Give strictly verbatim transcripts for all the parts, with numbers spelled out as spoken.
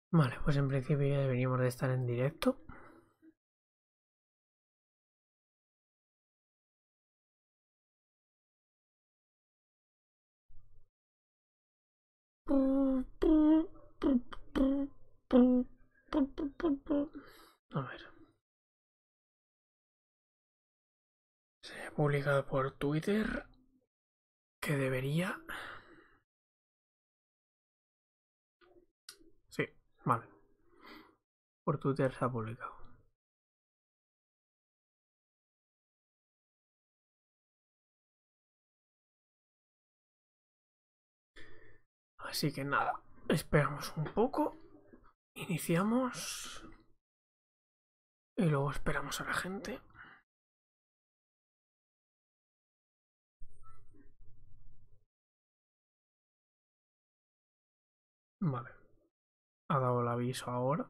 Vale, pues en principio ya deberíamos de estar en directo. A ver. Se ha publicado por Twitter que debería... Sí, vale. Por Twitter se ha publicado. Así que nada, esperamos un poco. Iniciamos. Y luego esperamos a la gente. Vale. Ha dado el aviso ahora.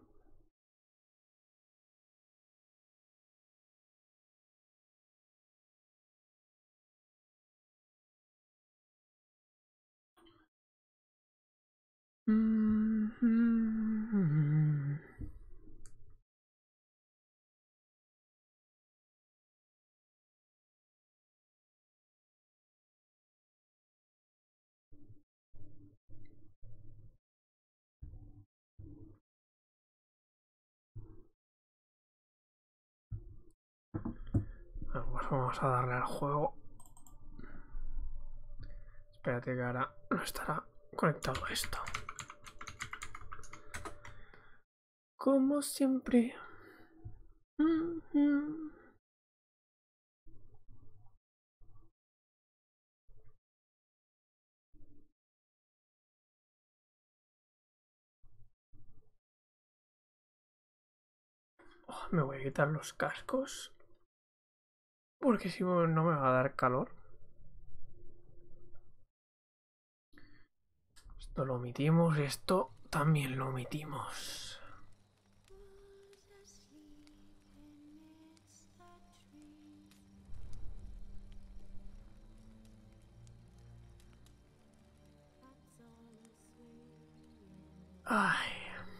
Mm -hmm. Bueno, pues vamos a darle al juego. Espérate que ahora no estará conectado esto. Como siempre. Mm -hmm. Oh, me voy a quitar los cascos. Porque si no me va a dar calor. Esto lo omitimos y esto también lo omitimos. Ay.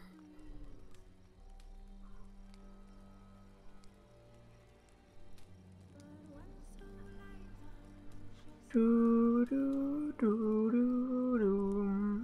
Du, du, du, du, du.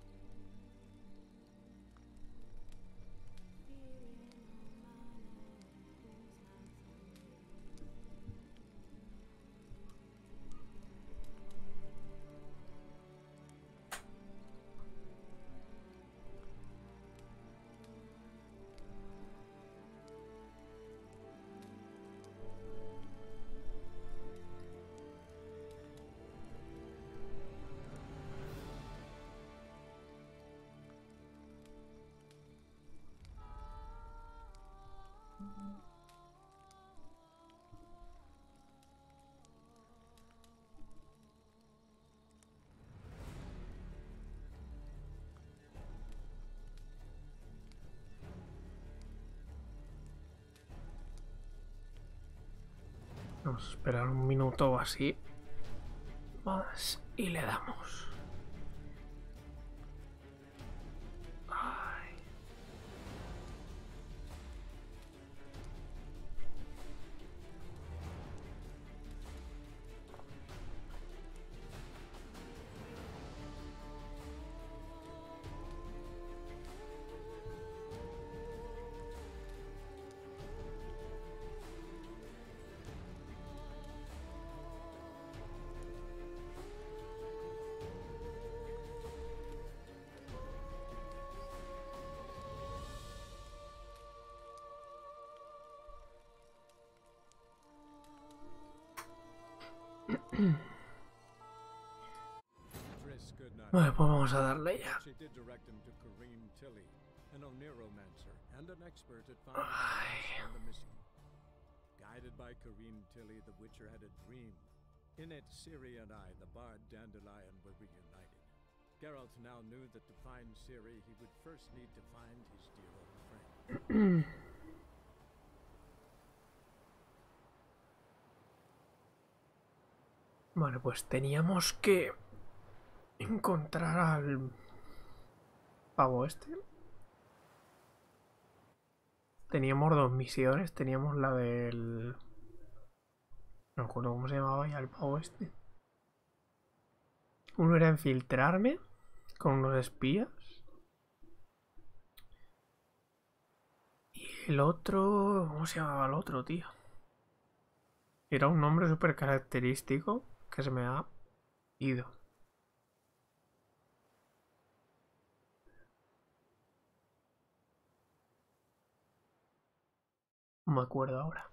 Vamos a esperar un minuto o así más y le damos. Ay. Vale, pues vamos a darle ya. Ay. Guided by Kareem Tilly, the Witcher had a dream. In it, Ciri and I, the bard Dandelion, were reunited. Geralt now knew that to find Ciri, he would first need to find his dear old friend. Vale, pues teníamos que encontrar al pavo este. Teníamos dos misiones. Teníamos la del... No me acuerdo cómo se llamaba ya el pavo este. Uno era infiltrarme con unos espías. Y el otro... ¿Cómo se llamaba el otro, tío? Era un nombre súper característico que se me ha ido. No me acuerdo ahora.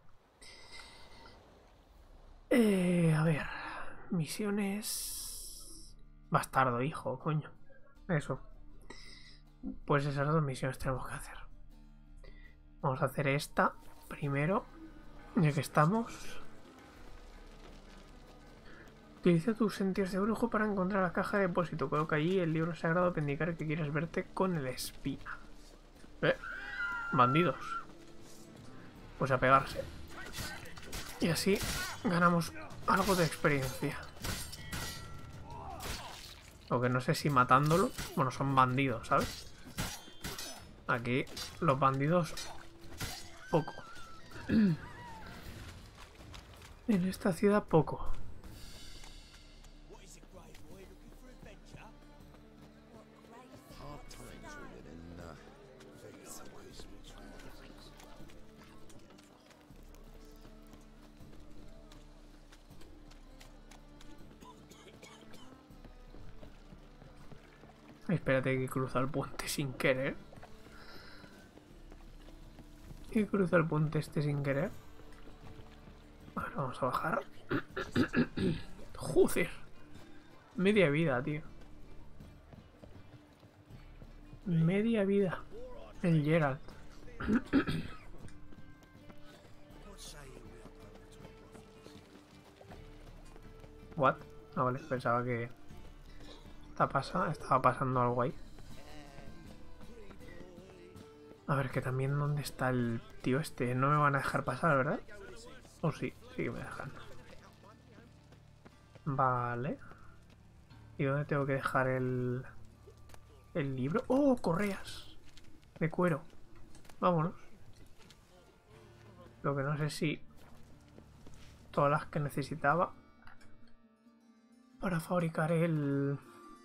Eh, a ver. Misiones... Bastardo, hijo, coño. Eso. Pues esas dos misiones tenemos que hacer. Vamos a hacer esta primero. Ya que estamos. Utiliza tus sentidos de brujo para encontrar la caja de depósito. Coloca allí el libro sagrado para indicar que quieres verte con el espía. ¿Eh? Bandidos. Pues a pegarse. Y así ganamos algo de experiencia. Aunque no sé si matándolo... Bueno, son bandidos, ¿sabes? Aquí los bandidos... Poco. En esta ciudad poco. Espérate que cruza el puente sin querer. Y cruza el puente este sin querer. Ahora vamos a bajar. Joder. Media vida, tío. Media vida. El Geralt. What? Ah, vale, pensaba que está pasa, estaba pasando algo ahí. A ver, que también dónde está el tío este. No me van a dejar pasar, ¿verdad? O sí, sí que me dejan. Vale. ¿Y dónde tengo que dejar el... el libro? ¡Oh, correas! De cuero. Vámonos. Lo que no sé si... Todas las que necesitaba para fabricar el...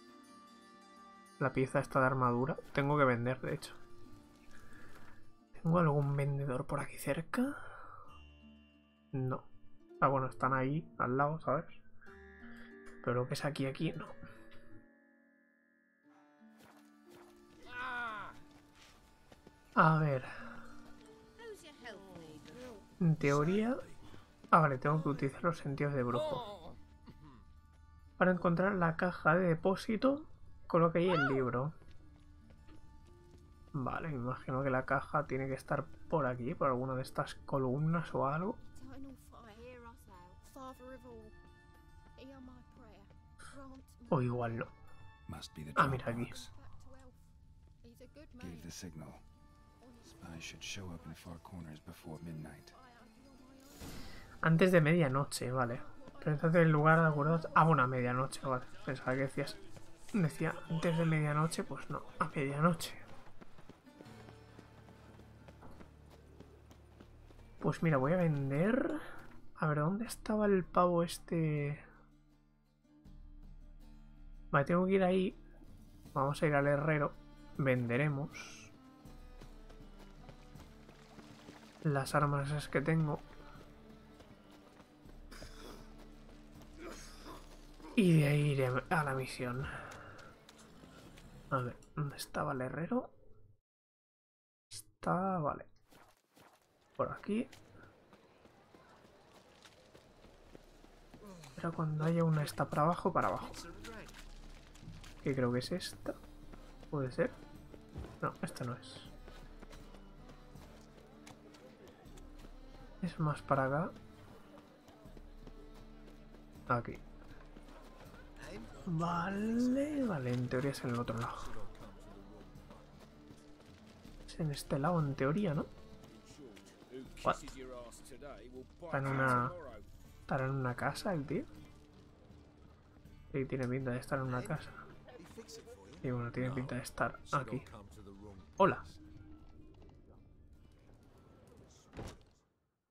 La pieza esta de armadura. Tengo que vender, de hecho. ¿Tengo algún vendedor por aquí cerca? No. Ah, bueno, están ahí, al lado, ¿sabes? Pero lo que es aquí, aquí, no. A ver. En teoría... Ah, vale, tengo que utilizar los sentidos de brujo. Para encontrar la caja de depósito, coloque ahí el libro. Vale, me imagino que la caja tiene que estar por aquí, por alguna de estas columnas o algo. O igual no. Ah, mira aquí. Antes de medianoche, vale. Pensad en el lugar de acuerdo. Ah, bueno, a medianoche, vale. Pensaba que decías. Decía antes de medianoche, pues no, a medianoche. Pues mira, voy a vender. A ver, ¿dónde estaba el pavo este? Vale, tengo que ir ahí. Vamos a ir al herrero. Venderemos las armas esas que tengo. Y de ahí iré a la misión. A ver, ¿dónde estaba el herrero? Está... vale. Por aquí. Pero cuando haya una está para abajo, para abajo. Que creo que es esta. ¿Puede ser? No, esta no es. Es más para acá. Aquí. Vale, vale, en teoría es en el otro lado. Es en este lado, en teoría, ¿no? What? Está en una... ¿Estará en una casa el tío? Sí, tiene pinta de estar en una casa. Y bueno, tiene pinta de estar aquí. Hola.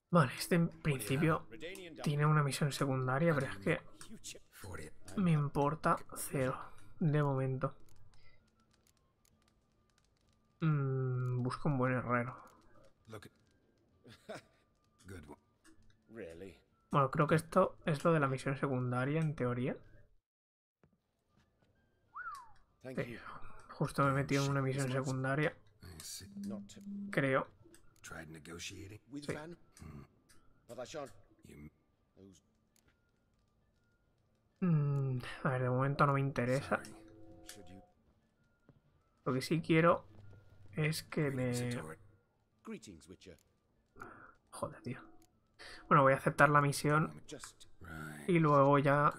Vale, este en principio tiene una misión secundaria, pero es que me importa cero de momento. Mm, busco un buen herrero. Bueno, creo que esto es lo de la misión secundaria, en teoría. Sí, justo me he metido en una misión secundaria. Creo. Sí. Mm, a ver, de momento no me interesa. Lo que sí quiero es que me... Joder, tío. Bueno, voy a aceptar la misión y luego ya...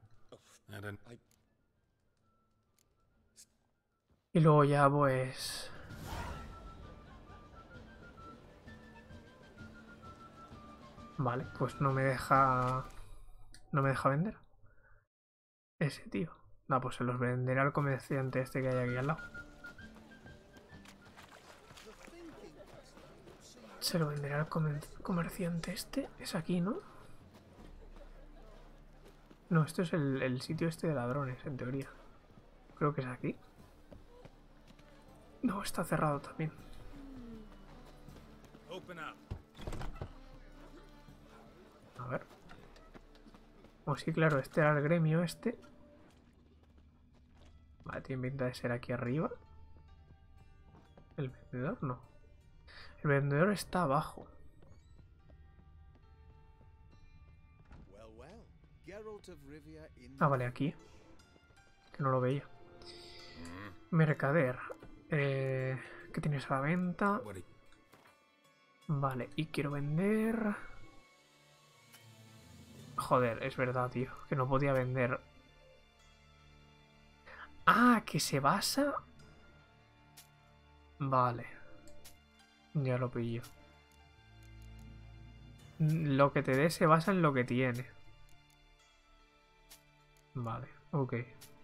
Y luego ya, pues... Vale, pues no me deja... No me deja vender. Ese tío. No, pues se los venderé al comerciante este que hay aquí al lado. Se lo venderé al comer comerciante este. Es aquí, ¿no? No, esto es el, el sitio este de ladrones, en teoría. Creo que es aquí. No, está cerrado también. A ver. Oh, sí, claro, este era el gremio este. Vale, tiene pinta de ser aquí arriba. ¿El vendedor? No. El vendedor está abajo. Ah, vale, aquí. Que no lo veía. Mercader. Eh, ¿Qué tienes a la venta? Vale, y quiero vender... Joder, es verdad, tío. Que no podía vender... Ah, que se basa... Vale. Ya lo pillo. Lo que te dé se basa en lo que tiene. Vale, ok.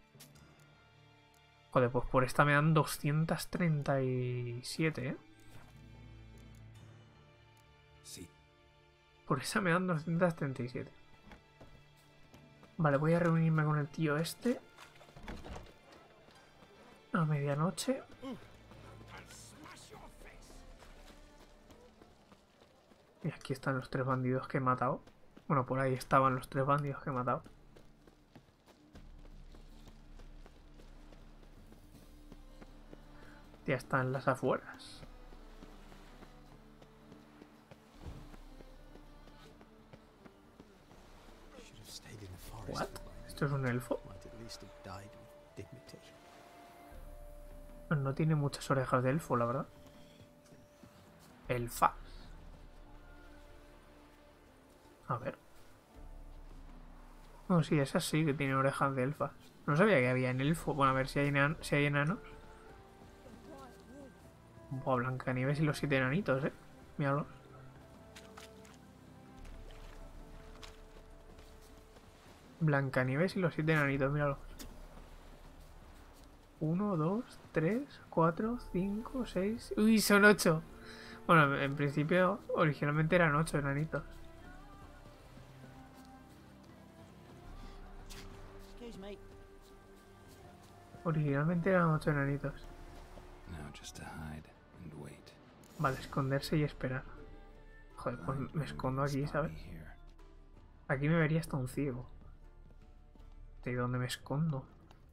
Joder, pues por esta me dan doscientos treinta y siete, ¿eh? Sí. Por esa me dan doscientos treinta y siete. Vale, voy a reunirme con el tío este. A medianoche. Y aquí están los tres bandidos que he matado. Bueno, por ahí estaban los tres bandidos que he matado. Ya están las afueras. ¿What? ¿Esto es un elfo? No tiene muchas orejas de elfo, la verdad. Elfa. A ver. No, sí, esa sí que tiene orejas de elfas. No sabía que había en elfo. Bueno, a ver si hay, enan si hay enanos. Buah, Blancanieves y los siete enanitos, eh. Míralos. Blancanieves y los siete enanitos, míralos. Uno, dos, tres, cuatro, cinco, seis... ¡Uy, son ocho! Bueno, en principio, originalmente eran ocho enanitos. Originalmente eran ocho enanitos. Vale, esconderse y esperar. Joder, pues me escondo aquí, ¿sabes? Aquí me vería hasta un ciego. ¿De dónde me escondo?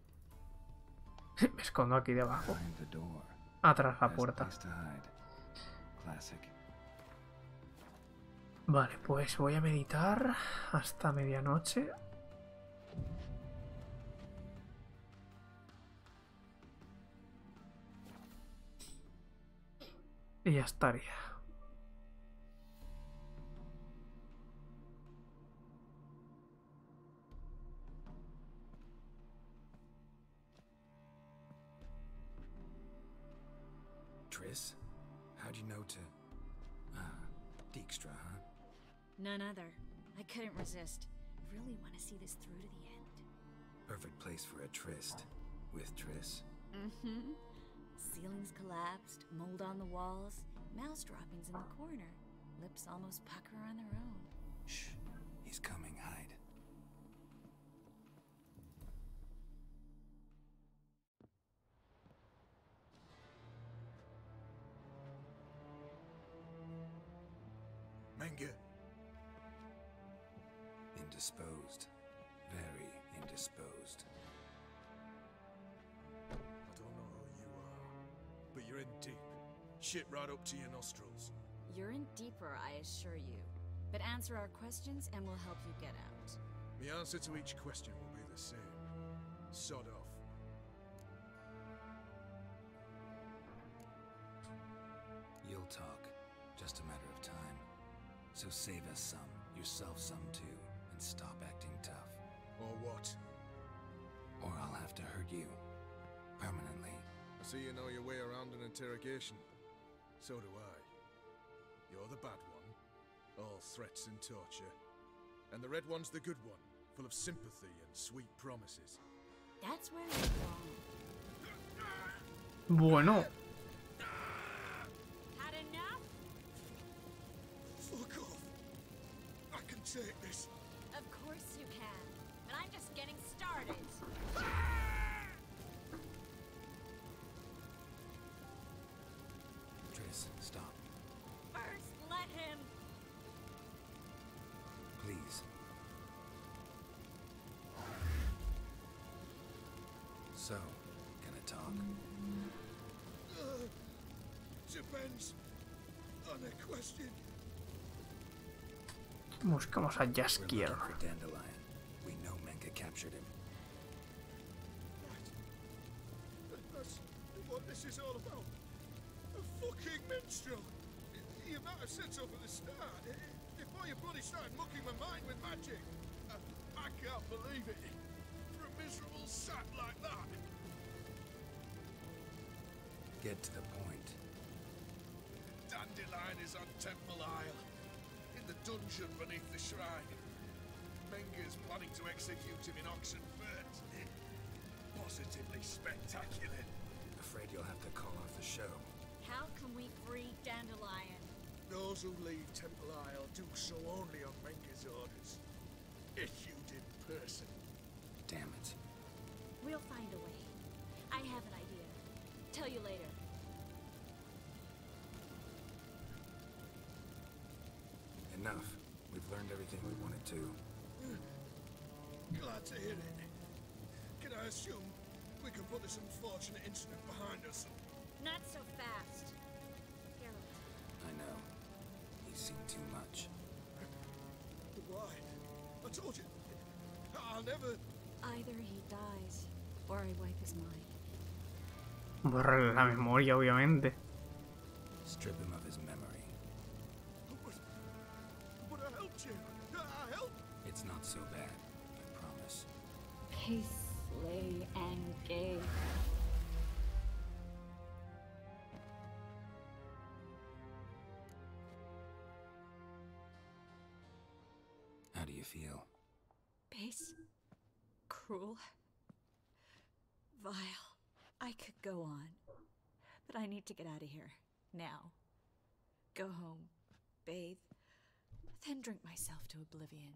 Me escondo aquí debajo. Atrás la puerta. Vale, pues voy a meditar hasta medianoche. Y ya estaría. Triss? How'd you know to... Ah, Dijkstra, huh? None other. I couldn't resist. I really want to see this through to the end. Perfect place for a tryst. With Triss. Mm-hmm. Ceilings collapsed, mold on the walls, mouse droppings in the corner. Lips almost pucker on their own. Shh. He's coming. Hide. Menge. Indisposed. Very indisposed. I don't know who you are, but you're in deep. Shit right up to your nostrils. You're in deeper, I assure you. But answer our questions and we'll help you get out. The answer to each question will be the same. Sod off. You'll talk. Just a matter of time. So save us some, yourself some too, and stop acting tough. Or what? Or I'll have to hurt you. Permanently. I see you know your way around an interrogation. So do I. You're the bad one, all threats and torture. And the red one's the good one, full of sympathy and sweet promises. That's where you're wrong. Bueno. Had enough? Fuck off! I can take this. Of course you can. But I'm just getting started. Triss, stop. First, let him. Please. So, gonna talk? Uh, depends on the question. Buscamos a We're looking Jaskier. for Dandelion. We know Menge captured him. Right. That's what this is all about. A fucking minstrel. You might have said so from the start. Before you bloody started mucking my mind with magic. I, I can't believe it. For a miserable sap like that. Get to the point. Dandelion is on Temple Isle. In the dungeon beneath the shrine. Menge's planning to execute him in Oxenfurt. Positively spectacular. Afraid you'll have to call off the show. How can we free Dandelion? Those who leave Temple Isle do so only on Menge's orders. Issued in person. Damn it. We'll find a way. I have an idea. Tell you later. Enough. We've learned everything we wanted to. Glad to hear it. Can I assume we can put this unfortunate incident behind us? Not so fast. Geralt. I know. He's seen too much. Why? I told you. I'll never... Either he dies, or I wipe his mind. Borra la memoria, obviamente. Strip him of his memory. But, but I helped you. I helped. It's not so bad, I promise. Peace, slay, and gay. How do you feel? Base. Cruel. Vile. I could go on. But I need to get out of here. Now. Go home. Bathe. Then drink myself to oblivion.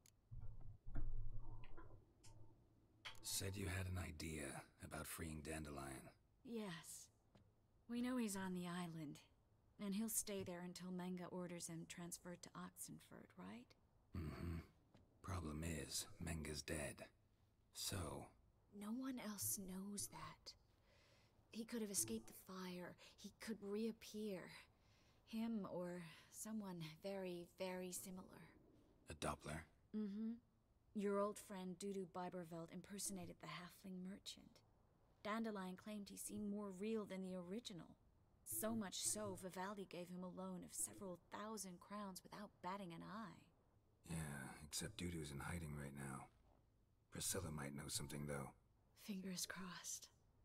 Said you had an idea about freeing Dandelion. Yes. We know he's on the island. And he'll stay there until Menge orders him transferred to Oxenfurt, right? Mm-hmm. Problem is, Menge's dead. So... No one else knows that. He could have escaped the fire. He could reappear. Him or someone very, very similar. a Doppler? Mm-hmm. Your old friend Dudu Biberveld impersonated the halfling merchant. Dandelion claimed he seemed more real than the original. So much so, Vivaldi gave him a loan of several thousand crowns without batting an eye. Yeah, except Dudu's in hiding right now. Priscilla might know something, though. Fingers crossed.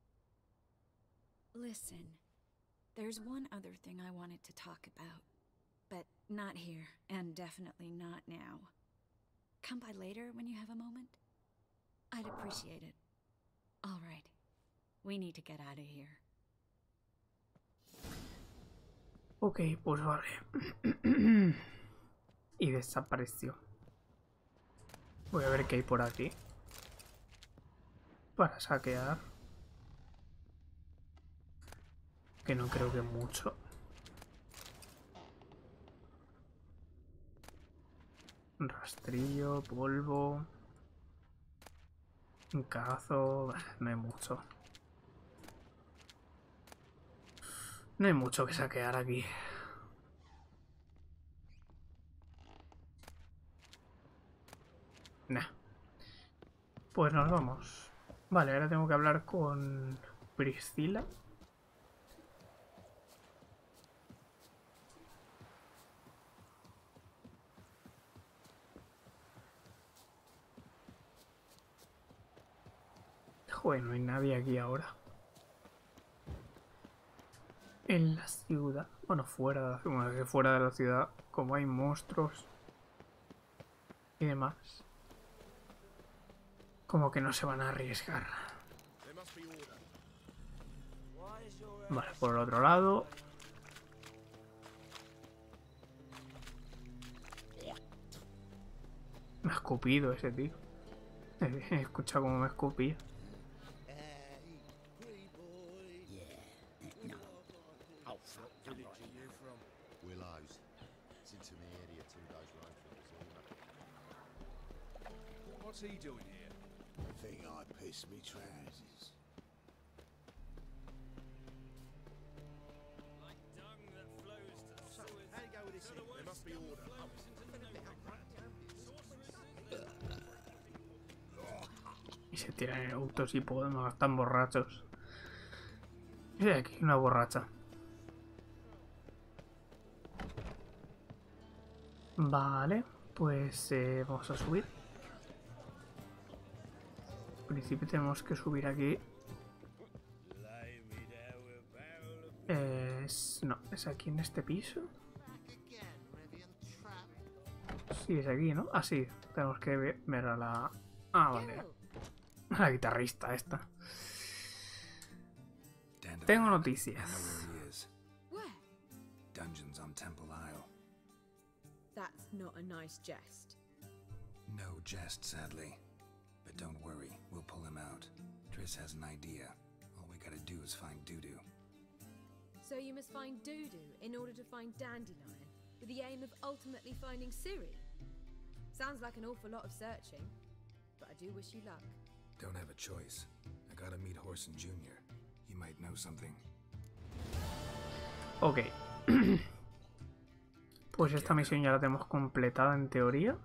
Listen, there's one other thing I wanted to talk about. But not here, and definitely not now. Come by later when you have a moment? I'd appreciate it. All right. We need to get out of here. Ok, pues vale. Y desapareció. Voy a ver qué hay por aquí. Para saquear. Que no creo que mucho. Rastrillo, polvo. Un cazo. No hay mucho. No hay mucho que saquear aquí. Nah. Pues nos vamos. Vale, ahora tengo que hablar con Priscila. Joder, no hay nadie aquí ahora. En la ciudad. Bueno, fuera de la ciudad. Bueno, que fuera de la ciudad, como hay monstruos y demás, como que no se van a arriesgar. Vale, por el otro lado. Me ha escupido ese tío. He escuchado cómo me escupía. Willows. It's into me area two days run from Zima. What's he doing here? I think I pissed me trousers. Like dung that flows to the sewers. How do you go with this thing? There must be order. Y se tiran en autos y podemos, están borrachos. Y aquí una borracha. Vale, pues eh, vamos a subir. En principio tenemos que subir aquí. Es... No, es aquí en este piso. Sí, es aquí, ¿no? Ah, sí, tenemos que ver, ver a la... Ah, vale. La guitarrista esta. Tengo noticias. Where? Dungeons on Temple Isle. That's not a nice jest. No jest, sadly. But don't worry, we'll pull him out. Triss has an idea. All we gotta do is find Dudu. So you must find Dudu in order to find Dandelion, with the aim of ultimately finding Ciri. Sounds like an awful lot of searching, but I do wish you luck. Don't have a choice. I gotta meet Horson Junior He might know something. Ok. Pues esta misión ya la tenemos completada en teoría.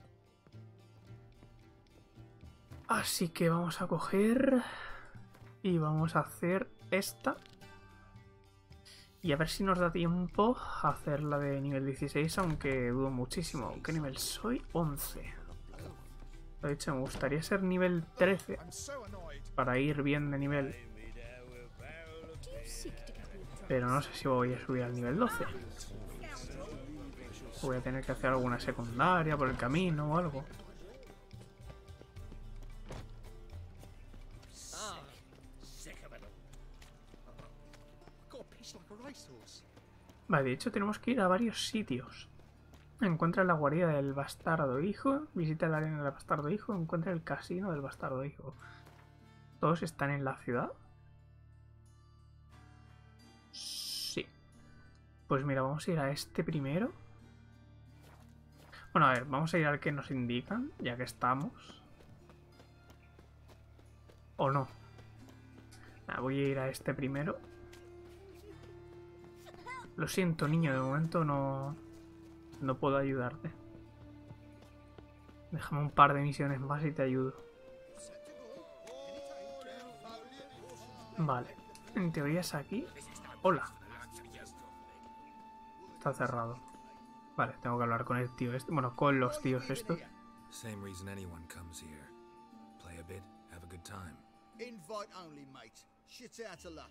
Así que vamos a coger y vamos a hacer esta. Y a ver si nos da tiempo a hacer la de nivel dieciséis, aunque dudo muchísimo. ¿Qué nivel soy? once. Lo he dicho, me gustaría ser nivel trece para ir bien de nivel. Pero no sé si voy a subir al nivel doce. Voy a tener que hacer alguna secundaria por el camino o algo. Vale, de hecho tenemos que ir a varios sitios. Encuentra la guarida del bastardo hijo, visita la arena del bastardo hijo, encuentra el casino del bastardo hijo. ¿Todos están en la ciudad? Sí. Pues mira, vamos a ir a este primero. Bueno, a ver, vamos a ir al que nos indican, ya que estamos. ¿O no? Ah, voy a ir a este primero. Lo siento, niño, de momento no... No puedo ayudarte. Déjame un par de misiones más y te ayudo. Vale. En teoría es aquí. Hola. Está cerrado. Vale, tengo que hablar con el tío este. Bueno, con los tíos estos. Same reason anyone comes here. Play a bit, have a good time. Invite only, mate. Shit out of luck.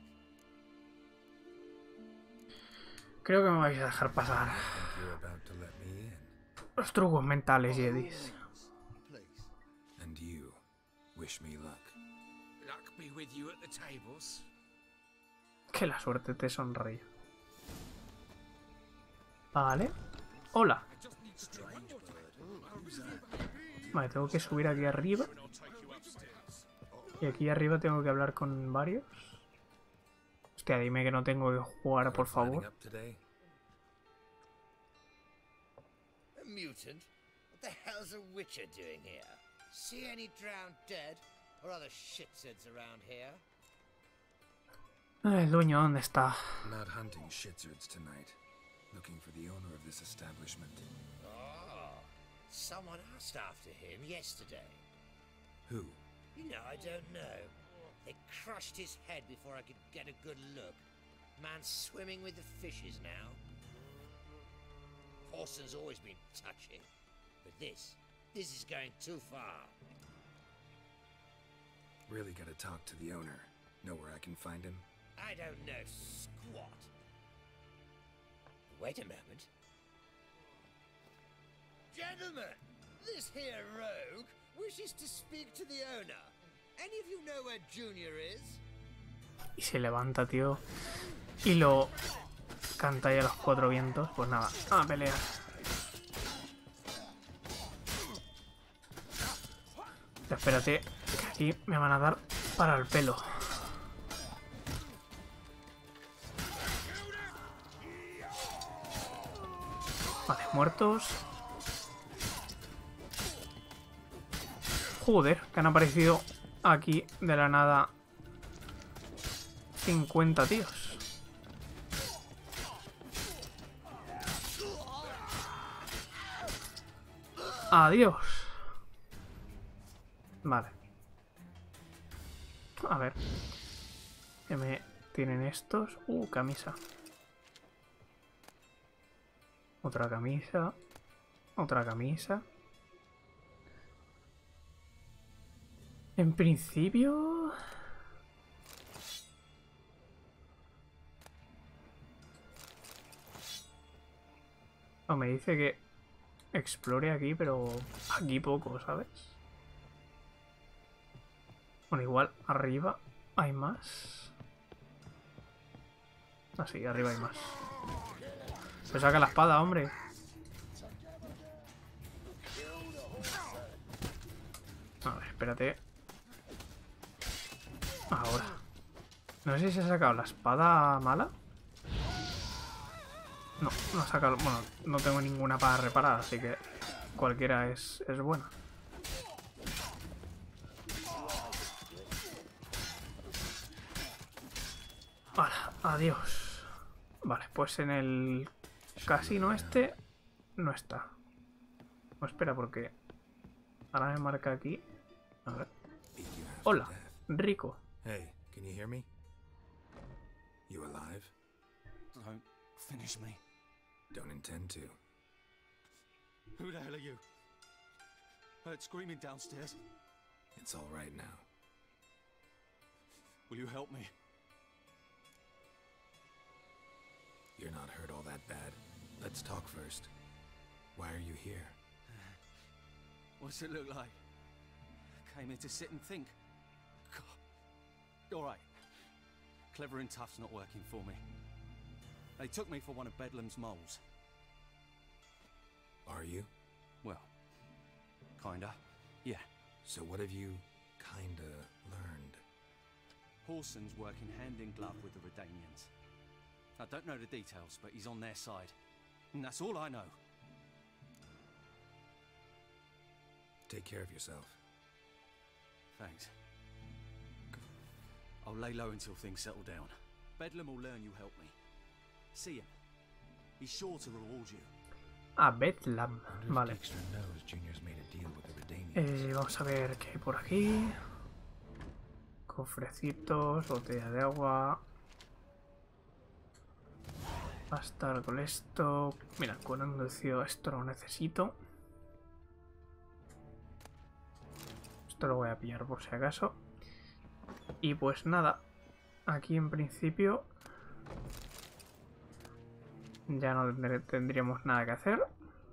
Creo que me vais a dejar pasar. Think you're about to let me in. Los trucos mentales, Jedis. Please. And you, wish me luck. Luck be with you at the tables. Que la suerte te sonríe. Vale. Hola. Vale, tengo que subir aquí arriba. Y aquí arriba tengo que hablar con varios. Hostia, dime que no tengo que jugar, por favor. A mutant? What the hell's a witcher doing here? See any drowned dead or other shitsuds around here? El dueño, ¿dónde está? Not hunting shitsuds tonight. Looking for the owner of this establishment. Oh, someone asked after him yesterday. Who? You know, I don't know. They crushed his head before I could get a good look. Man's swimming with the fishes now. Horson's always been touching. But this, this is going too far. Really gotta talk to the owner. Know where I can find him? I don't know squat. Wait a moment. Gentlemen, this here rogue wishes to speak to the owner. Any of you know where Junior is? Y se levanta, tío. Y lo canta ahí a los cuatro vientos. Pues nada, a pelear. Espérate, que aquí me van a dar para el pelo. Vale, muertos. Joder, que han aparecido aquí de la nada cincuenta tíos. Adiós. Vale. A ver. ¿Qué me tienen estos? Uh, camisa. Otra camisa. Otra camisa. En principio... Oh, me dice que explore aquí, pero aquí poco, ¿sabes? Bueno, igual arriba hay más. Ah, sí, arriba hay más. Pues saca la espada, hombre. A ver, espérate. Ahora. No sé si se ha sacado la espada mala. No, no ha sacado... Bueno, no tengo ninguna para reparar, así que cualquiera es, es buena. Vale, adiós. Vale, pues en el casino este no está. No, espera, porque ahora me marca aquí. A ver. Hola, Rico. Hey, can you hear me? You alive? Don't finish me. Don't intend to. Who the hell are you? Heard screaming downstairs. It's all right now. Will you help me? You're not hurt all that bad. Let's talk first. Why are you here? What's it look like? Came here to sit and think. God. All right. Clever and tough's not working for me. They took me for one of Bedlam's moles. Are you? Well, kinda. Yeah. So what have you kinda learned? Horson's working hand in glove with the Redanians. I don't know the details, but he's on their side. And that's all I know. Take care of yourself. Thanks. I'll lay low until things settle down. Bedlam will learn you helped me. See him. He's sure to reward you. Ah, Bedlam. Vale. Dijkstra knows Junior's made a deal with the Redanians. Eh, vamos a ver qué hay por aquí. Cofrecitos, botella de agua. Bastar con esto. Mira, con anuncio esto lo necesito. Esto lo voy a pillar por si acaso. Y pues nada. Aquí en principio ya no tendré- tendríamos nada que hacer.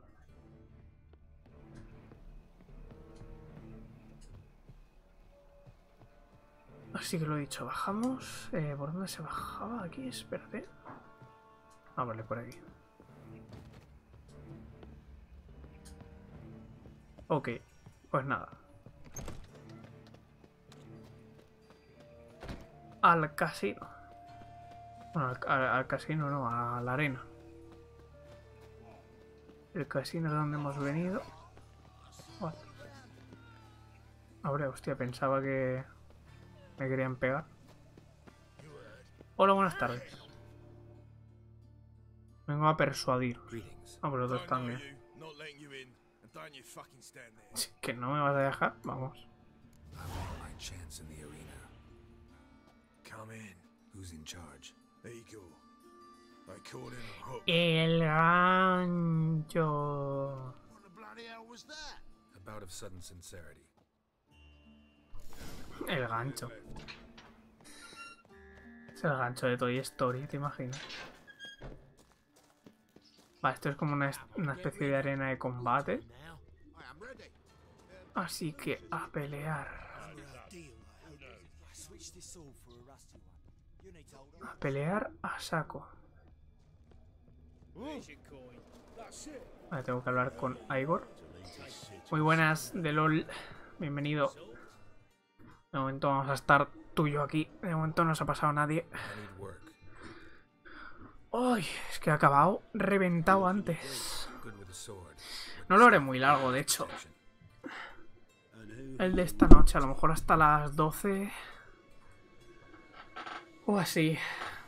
Así que lo he dicho, bajamos. Eh, ¿Por dónde se bajaba? Aquí, espérate. Ah, vale, por aquí. Ok, pues nada. Al casino. Bueno, al, al, al casino no, a la arena. El casino es donde hemos venido. Vale. Ahora, hostia, pensaba que me querían pegar. Hola, buenas tardes. Vengo a persuadir. Ah, pues los dos también. Que no me vas a dejar, vamos. El gancho. El gancho. Es el gancho de Toy Story, ¿te imaginas? Vale, esto es como una, una especie de arena de combate. Así que a pelear. A pelear a saco. Vale, tengo que hablar con Igor. Muy buenas, de LOL. Bienvenido. De momento vamos a estar tú y yo aquí. De momento no se ha pasado nadie. Uy, es que ha acabado reventado antes. No lo haré muy largo, de hecho. El de esta noche, a lo mejor hasta las doce. O así.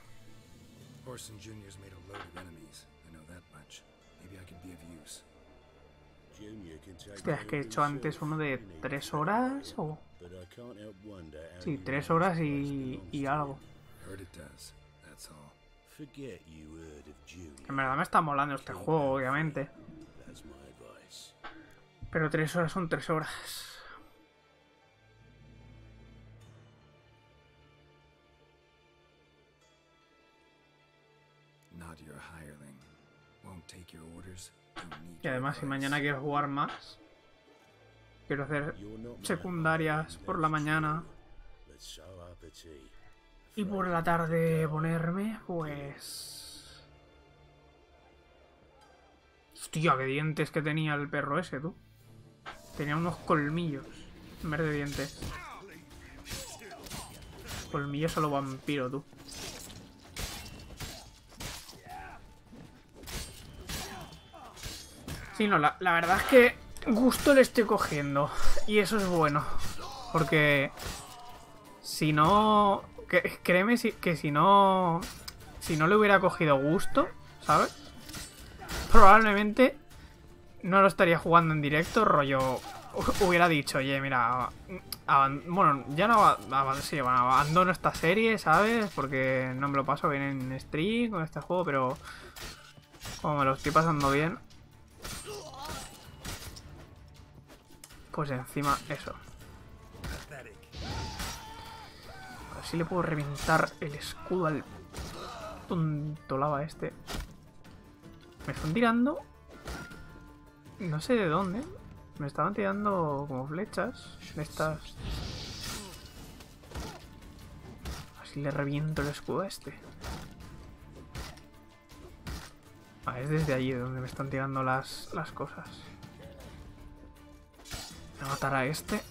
Hostia, es que he hecho antes uno de tres horas o... Sí, tres horas y, y algo. En verdad me está molando este juego, obviamente. Pero tres horas son tres horas. Y además, si mañana quiero jugar más, quiero hacer secundarias por la mañana y por la tarde ponerme, pues... Hostia, qué dientes que tenía el perro ese, tú. Tenía unos colmillos en vez de dientes. Colmillos a lo vampiro, tú. Sí, no, la, la verdad es que gusto le estoy cogiendo. Y eso es bueno. Porque si no... Que, créeme si, que si no... Si no le hubiera cogido gusto, ¿sabes? Probablemente no lo estaría jugando en directo, rollo... Hubiera dicho, oye, mira... Bueno, ya no... Ab sí, bueno, abandono esta serie, ¿sabes? Porque no me lo paso bien en stream con este juego, pero... Como me lo estoy pasando bien... Pues encima, eso. Así le puedo reventar el escudo al tonto lava este. Me están tirando... No sé de dónde. Me estaban tirando como flechas de estas. Así le reviento el escudo a este. Ah, es desde allí donde me están tirando las, las cosas. Voy a matar a este.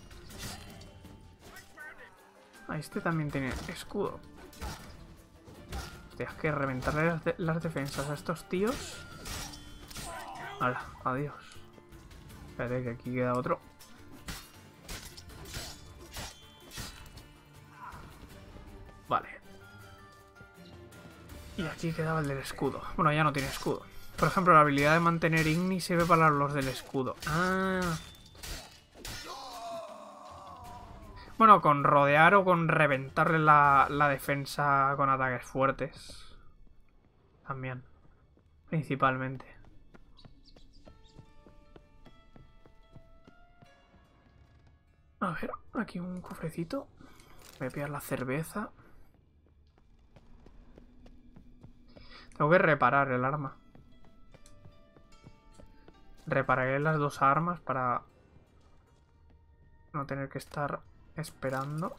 A este también tiene escudo. Hostia, es que reventarle las, de las defensas a estos tíos. Hala, adiós. Espérate que aquí queda otro. Vale. Y aquí quedaba el del escudo. Bueno, ya no tiene escudo. Por ejemplo, la habilidad de mantener Igni sirve para los del escudo. Ah... Bueno, con rodear o con reventarle la, la defensa con ataques fuertes. También. Principalmente. A ver, aquí un cofrecito. Voy a pillar la cerveza. Tengo que reparar el arma. Repararé las dos armas para no tener que estar... esperando.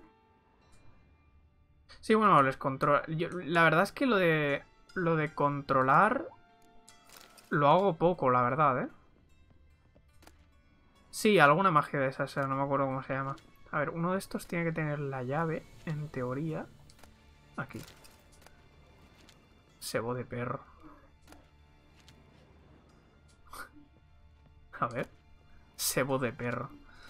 Sí, bueno, les controlo. Yo, la verdad es que lo de lo de controlar lo hago poco, la verdad, ¿eh? Sí, alguna magia de esas, no me acuerdo cómo se llama. A ver, uno de estos tiene que tener la llave, en teoría. Aquí. Sebo de perro. A ver. Sebo de perro.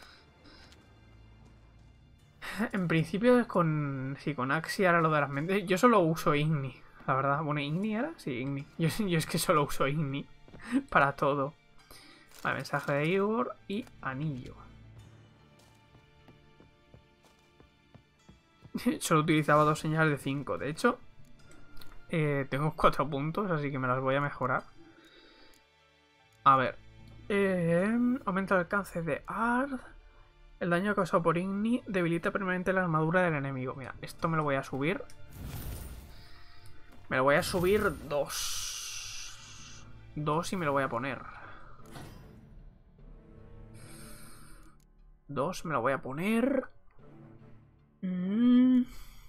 En principio con... Sí, con Axi ahora lo de las mentes. Yo solo uso Igni, la verdad. Bueno, ¿Igni era? Sí, Igni. Yo, yo es que solo uso Igni para todo. Vale, mensaje de Igor y anillo. Solo utilizaba dos señales de cinco. De hecho, eh, tengo cuatro puntos, así que me las voy a mejorar. A ver. Eh, aumenta el alcance de Ard. El daño causado por Igni debilita permanente la armadura del enemigo. Mira, esto me lo voy a subir. Me lo voy a subir dos. Dos y me lo voy a poner. Dos me lo voy a poner. Mm.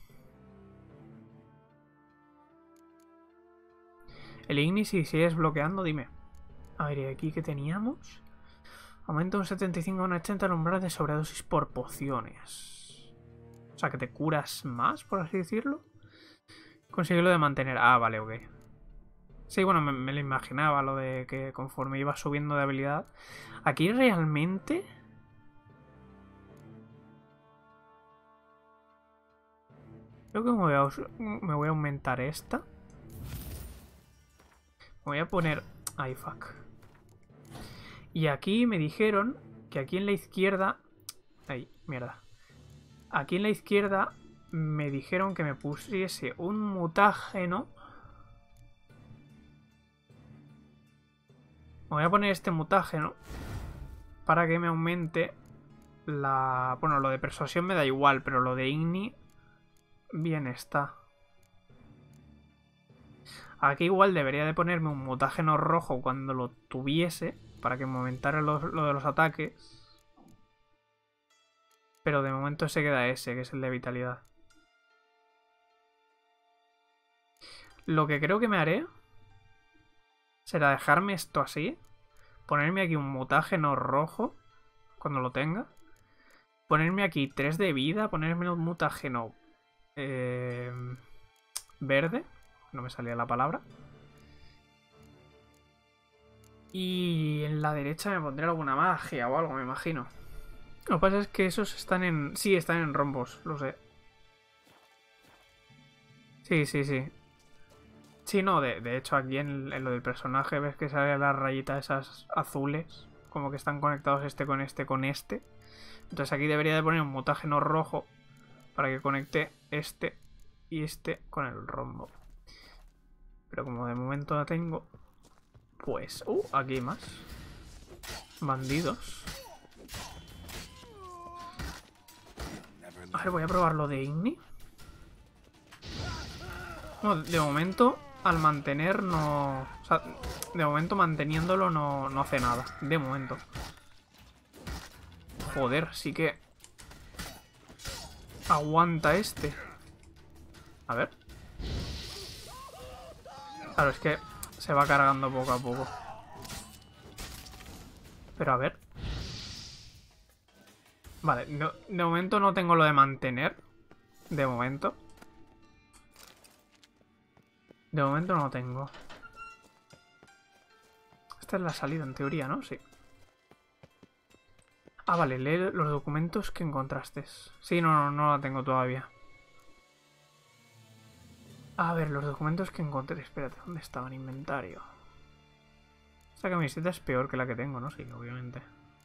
El Igni, si sigues bloqueando, dime. A ver, ¿y aquí qué teníamos? Aumenta un setenta y cinco a un ochenta el umbral de sobredosis por pociones. O sea, que te curas más, por así decirlo. Consigue lo de mantener. Ah, vale, ok. Sí, bueno, me, me lo imaginaba, lo de que conforme iba subiendo de habilidad. Aquí realmente... Creo que me voy a, me voy a aumentar esta. Me voy a poner... Ay, fuck. Y aquí me dijeron que aquí en la izquierda... Ay, mierda. Aquí en la izquierda me dijeron que me pusiese un mutágeno. Me voy a poner este mutágeno para que me aumente la... Bueno, lo de persuasión me da igual, pero lo de Igni bien está. Aquí igual debería de ponerme un mutágeno rojo cuando lo tuviese, para que me aumentara lo, lo de los ataques. Pero de momento se queda ese, que es el de vitalidad. Lo que creo que me haré será dejarme esto así. Ponerme aquí un mutágeno rojo cuando lo tenga. Ponerme aquí tres de vida. Ponerme un mutágeno eh, verde. No me salía la palabra. Y en la derecha me pondré alguna magia o algo, me imagino. Lo que pasa es que esos están en... Sí, están en rombos, lo sé. Sí, sí, sí. Sí, no, de, de hecho aquí en, en lo del personaje ves que sale las rayitas esas azules. Como que están conectados este con este con este. Entonces aquí debería de poner un mutágeno rojo para que conecte este y este con el rombo. Pero como de momento la tengo... Pues... Uh, aquí hay más. Bandidos. A ver, voy a probar lo de Igni. No, de momento, al mantener no... O sea, de momento manteniéndolo no, no hace nada. De momento. Joder, sí que... Aguanta este. A ver. Claro, es que se va cargando poco a poco. Pero a ver. Vale, no, de momento no tengo lo de mantener. De momento. De momento no tengo. Esta es la salida en teoría, ¿no? Sí. Ah, vale, lee los documentos que encontraste. Sí, no, no, no la tengo todavía. A ver, los documentos que encontré. Espérate, ¿dónde estaba en inventario? Esta camiseta es peor que la que tengo, ¿no? Sí, obviamente.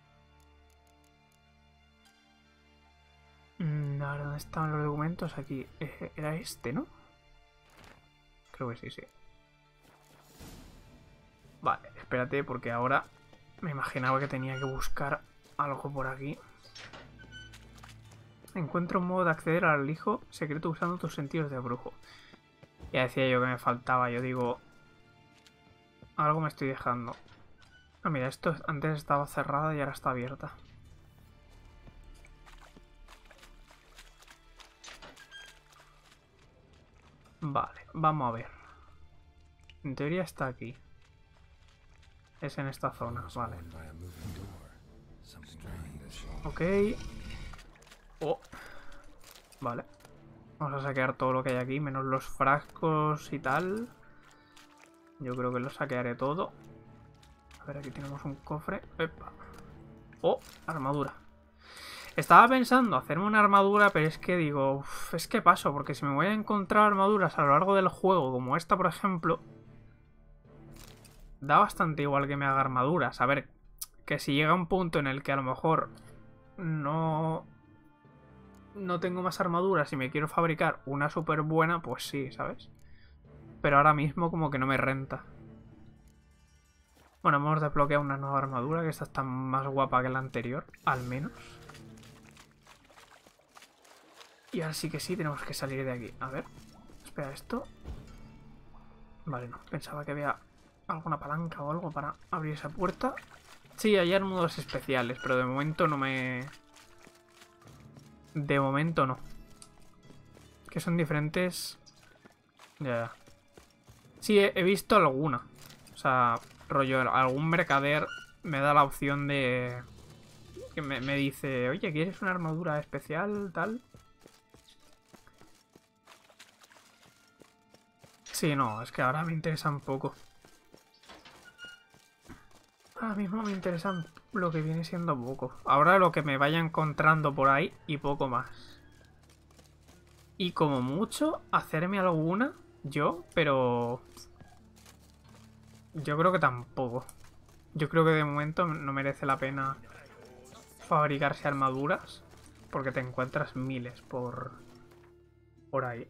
Mm, a ver, ¿dónde estaban los documentos? Aquí. Eh, era este, ¿no? Creo que sí, sí. Vale, espérate, porque ahora me imaginaba que tenía que buscar algo por aquí. Encuentra un modo de acceder al alijo secreto usando tus sentidos de brujo. Ya decía yo que me faltaba, yo digo... Algo me estoy dejando. Ah, mira, esto antes estaba cerrada y ahora está abierta. Vale, vamos a ver. En teoría está aquí. Es en esta zona, vale. Ok. Oh. Vale. Vamos a saquear todo lo que hay aquí, menos los frascos y tal. Yo creo que lo saquearé todo. A ver, aquí tenemos un cofre. Epa. Oh, armadura. Estaba pensando hacerme una armadura, pero es que digo, uf, es que paso, porque si me voy a encontrar armaduras a lo largo del juego, como esta, por ejemplo, da bastante igual que me haga armaduras. A ver, que si llega un punto en el que a lo mejor no, no tengo más armaduras y me quiero fabricar una súper buena, pues sí, ¿sabes? Pero ahora mismo como que no me renta. Bueno, hemos desbloqueado una nueva armadura, que esta está más guapa que la anterior, al menos. Y ahora sí que sí, tenemos que salir de aquí. A ver, espera, esto... Vale, no, pensaba que había alguna palanca o algo para abrir esa puerta. Sí, hay armaduras especiales, pero de momento no me... De momento no. Que son diferentes... Ya. Sí, he, he visto alguna. O sea, rollo, algún mercader me da la opción de... Que me, me dice, oye, ¿quieres una armadura especial, tal? Sí, no, es que ahora me interesan poco. Ahora mismo me interesan lo que viene siendo poco. Ahora lo que me vaya encontrando por ahí y poco más. Y como mucho, hacerme alguna yo, pero... Yo creo que tampoco. Yo creo que de momento no merece la pena fabricarse armaduras, porque te encuentras miles por, por ahí.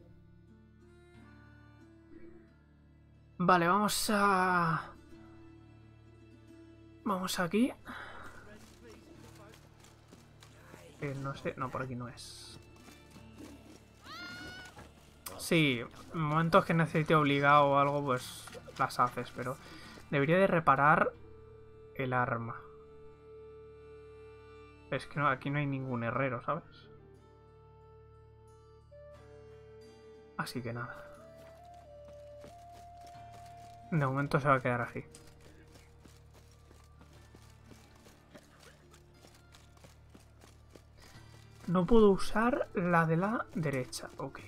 Vale, vamos a... Vamos aquí. Eh, no sé, no, por aquí no es. Sí, en momentos que necesite obligado o algo, pues las haces, pero debería de reparar el arma. Es que no, aquí no hay ningún herrero, ¿sabes? Así que nada. De momento se va a quedar así. No puedo usar la de la derecha. Ok.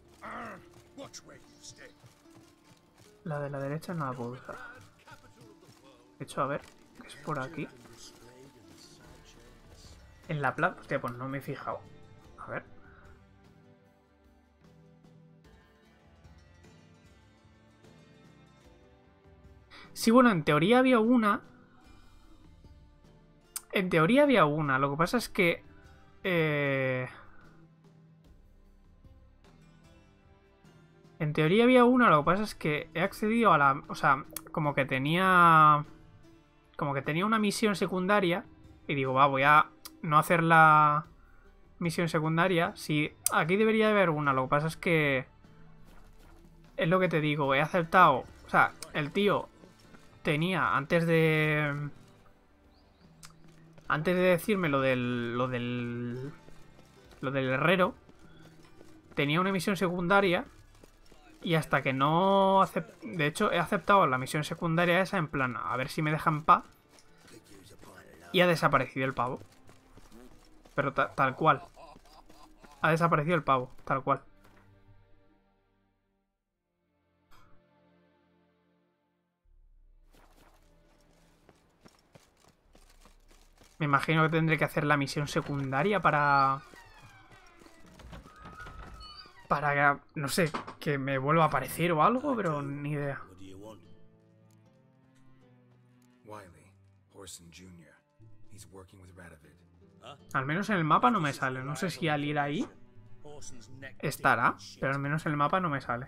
La de la derecha no la puedo usar. De hecho, a ver, ¿qué es por aquí? En la plata... Hostia, pues no me he fijado. A ver. Sí, bueno, en teoría había una. En teoría había una. Lo que pasa es que... Eh... En teoría había una. Lo que pasa es que he accedido a la... O sea, como que tenía... Como que tenía una misión secundaria. Y digo, va, voy a no hacer la misión secundaria. Sí, aquí debería de haber una. Lo que pasa es que... Es lo que te digo. He aceptado... O sea, el tío... Tenía, antes de... Antes de decirme lo del... Lo del... Lo del herrero. Tenía una misión secundaria. Y hasta que no... Acept... De hecho, he aceptado la misión secundaria esa en plan... A ver si me dejan paz. Y ha desaparecido el pavo. Pero ta tal cual. Ha desaparecido el pavo, tal cual. Me imagino que tendré que hacer la misión secundaria para... Para, no sé, que me vuelva a aparecer o algo, pero ni idea. Wiley, Horson junior He's working with Radovid. Al menos en el mapa no me sale. No sé si al ir ahí estará, pero al menos en el mapa no me sale.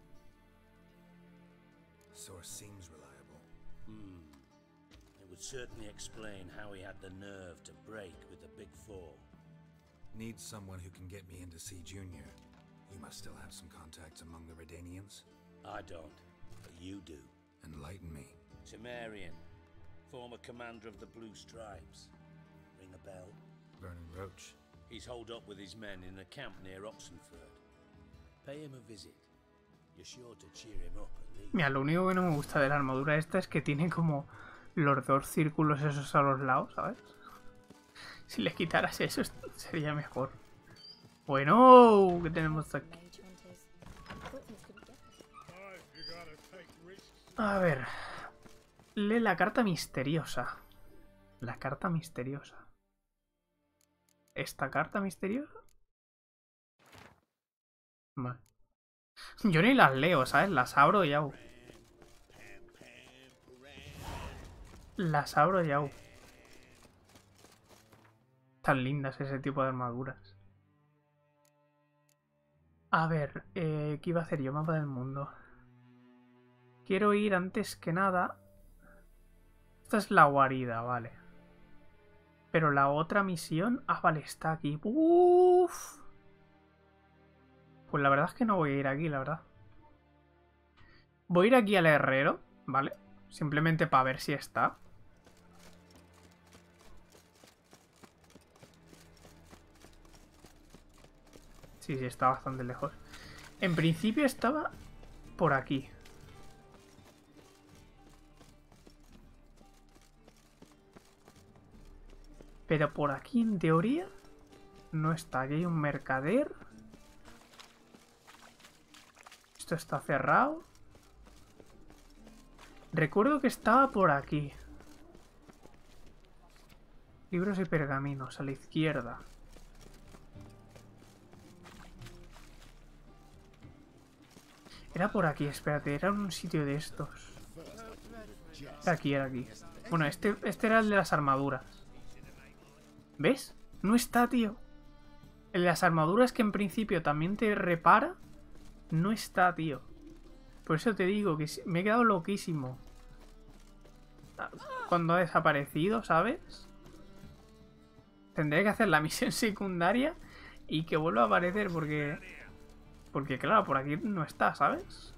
Source seems reliable. Hmm. It would certainly explain how he had the nerve to break with the Big Four. Need someone who can get me into see Junior. You must still have some contacts among the Redanians. I don't, but you do. Enlighten me. Temerian, former commander of the Blue Stripes. Ring a bell? Vernon Roach. He's holed up with his men in a camp near Oxenford. Pay him a visit. You're sure to cheer him up at least. Mira, lo único que no me gusta de la armadura esta es que tiene como los dos círculos esos a los lados, ¿sabes? Si le quitaras eso sería mejor. Bueno, ¿qué tenemos aquí? A ver. Lee la carta misteriosa. La carta misteriosa. ¿Esta carta misteriosa? Vale. Yo ni las leo, ¿sabes? Las abro y hago. Las abro y hago. Tan lindas ese tipo de armaduras. A ver, eh, ¿qué iba a hacer yo? Mapa del mundo. Quiero ir antes que nada. Esta es la guarida, vale. Pero la otra misión... Ah, vale, está aquí. Uff. Pues la verdad es que no voy a ir aquí, la verdad. Voy a ir aquí al herrero, ¿vale? Simplemente para ver si está. Sí, sí, está bastante lejos. En principio estaba por aquí. Pero por aquí, en teoría, no está. Aquí hay un mercader. Esto está cerrado. Recuerdo que estaba por aquí. Libros y pergaminos, a la izquierda. Era por aquí, espérate, era un sitio de estos. Era aquí, era aquí. Bueno, este, este era el de las armaduras. ¿Ves? No está, tío. El de las armaduras que en principio también te repara. No está, tío. Por eso te digo que me he quedado loquísimo. Cuando ha desaparecido, ¿sabes? Tendré que hacer la misión secundaria y que vuelva a aparecer porque... Porque claro, por aquí no está, ¿sabes?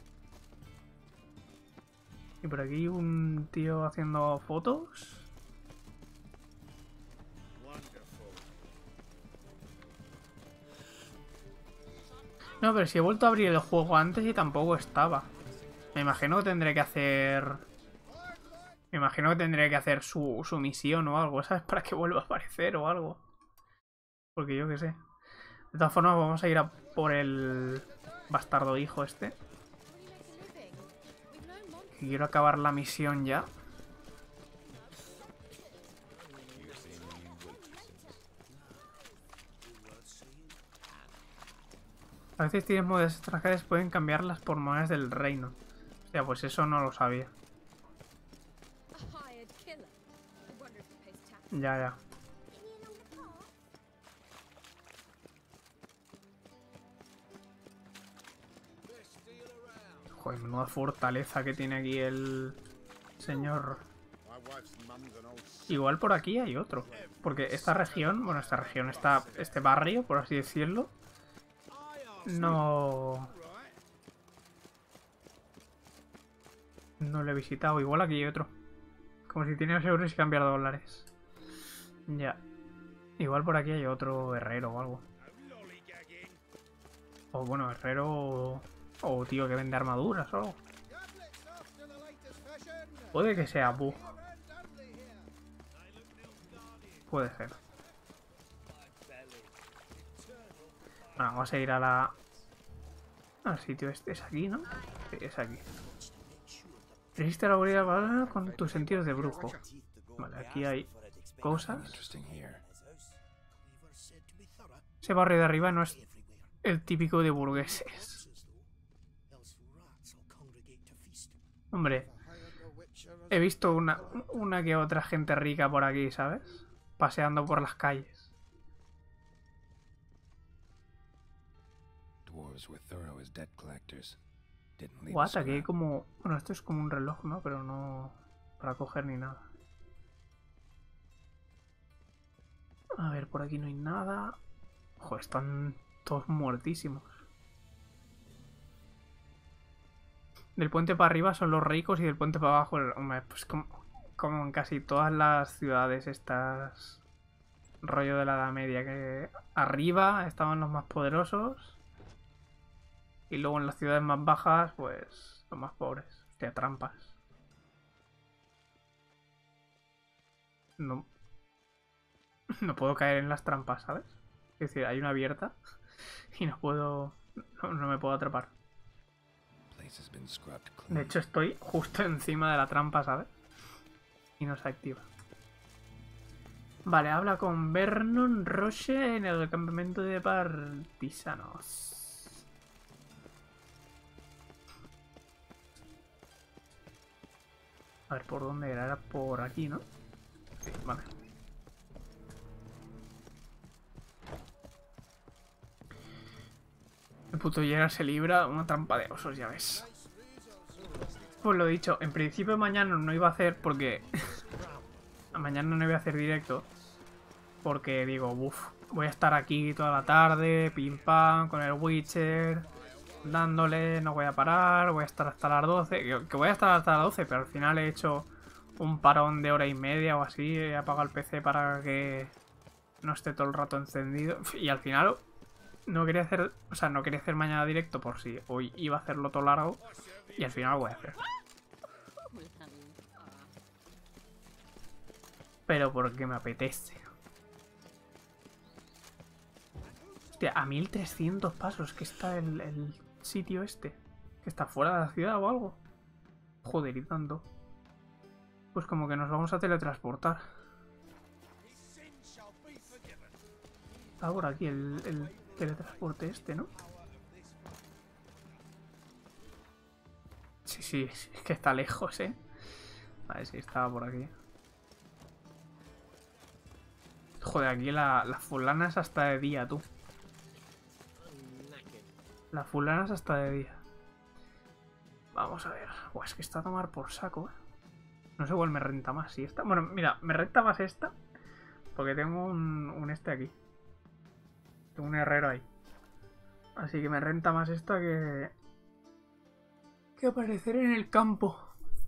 Y por aquí un tío haciendo fotos. No, pero si he vuelto a abrir el juego antes y tampoco estaba. Me imagino que tendré que hacer... Me imagino que tendré que hacer su, su misión o algo, ¿sabes? Para que vuelva a aparecer o algo. Porque yo qué sé. De todas formas, vamos a ir a por el bastardo hijo este. Quiero acabar la misión ya. A veces tienes monedas extranjeras, pueden cambiarlas por monedas del reino. O sea, pues eso no lo sabía. Ya, ya. Joder, menuda fortaleza que tiene aquí el señor. Igual por aquí hay otro. Porque esta región, bueno, esta región, esta, este barrio, por así decirlo, no... No lo he visitado. Igual aquí hay otro. Como si tiene dos euros y cambiar dólares. Ya. Igual por aquí hay otro herrero o algo. O bueno, herrero o, o tío que vende armaduras o algo. Puede que sea bug. Puede ser. Bueno, vamos a ir a la... Al sitio este. ¿Es aquí, no? Sí, es aquí. Resiste la habilidad con tus sentidos de brujo. Vale, aquí hay cosas. Ese barrio de arriba no es el típico de burgueses. Hombre, he visto una, una que otra gente rica por aquí, ¿sabes? Paseando por las calles. What, aquí hay como... Bueno, esto es como un reloj, ¿no? Pero no para coger ni nada. A ver, por aquí no hay nada. Ojo, están todos muertísimos. Del puente para arriba son los ricos y del puente para abajo... El... Hombre, pues como, como en casi todas las ciudades estas... Rollo de la Edad Media, que arriba estaban los más poderosos. Y luego en las ciudades más bajas, pues, los más pobres. Hostia, trampas. No. no puedo caer en las trampas, ¿sabes? Es decir, hay una abierta y no puedo... No, no me puedo atrapar. De hecho, estoy justo encima de la trampa, ¿sabes? Y no se activa. Vale, habla con Vernon Roche en el campamento de partisanos. A ver, ¿por dónde era? Era por aquí, ¿no? Sí, vale. El puto Geralt se libra una trampa de osos, ya ves. Pues lo dicho, en principio mañana no iba a hacer porque... mañana no iba a hacer directo. Porque digo, uff, voy a estar aquí toda la tarde, pim pam, con el Witcher, dándole, no voy a parar, voy a estar hasta las doce. Que, que voy a estar hasta las doce, pero al final he hecho un parón de hora y media o así. He apagado el P C para que no esté todo el rato encendido. Y al final no quería hacer, o sea, no quería hacer mañana directo por si hoy iba a hacerlo todo largo. Y al final lo voy a hacer. Pero porque me apetece. Hostia, a mil trescientos pasos que está el, el sitio este. Que está fuera de la ciudad o algo. Joder, y tanto. Pues como que nos vamos a teletransportar. Está por aquí el, el teletransporte este, ¿no? Sí, sí, es que está lejos, ¿eh? Vale, sí, estaba por aquí. Joder, aquí la, la fulana es hasta de día, tú. La fulana es hasta de día. Vamos a ver. Buah, es que está a tomar por saco, ¿eh? No sé cuál me renta más. Si esta... Bueno, mira, me renta más esta. Porque tengo un, un este aquí. Tengo un herrero ahí. Así que me renta más esta que... que aparecer en el campo.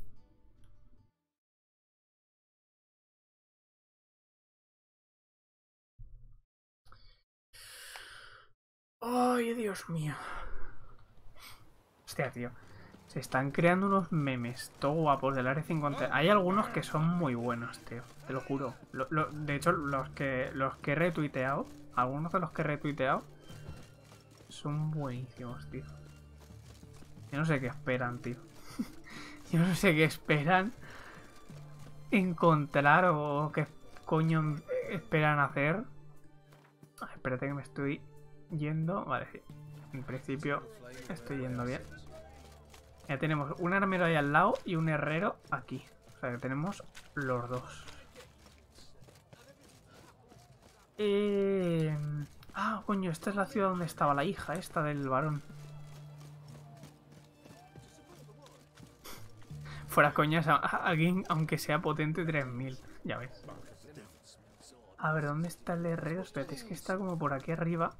Ay, Dios mío. Hostia, tío. Se están creando unos memes todo guapos del Área cincuenta. Hay algunos que son muy buenos, tío. Te lo juro. Lo, lo, de hecho, los que, los que he retuiteado, algunos de los que he retuiteado, son buenísimos, tío. Yo no sé qué esperan, tío. Yo no sé qué esperan encontrar o qué coño esperan hacer. Ay, espérate que me estoy yendo. Vale, sí. En principio estoy yendo bien. Ya tenemos un armero ahí al lado y un herrero aquí. O sea que tenemos los dos. Eh... Ah, coño, esta es la ciudad donde estaba la hija esta del varón. Fuera coñas, a alguien, aunque sea potente, tres mil. Ya ves. A ver, ¿dónde está el herrero? Espérate, es que está como por aquí arriba.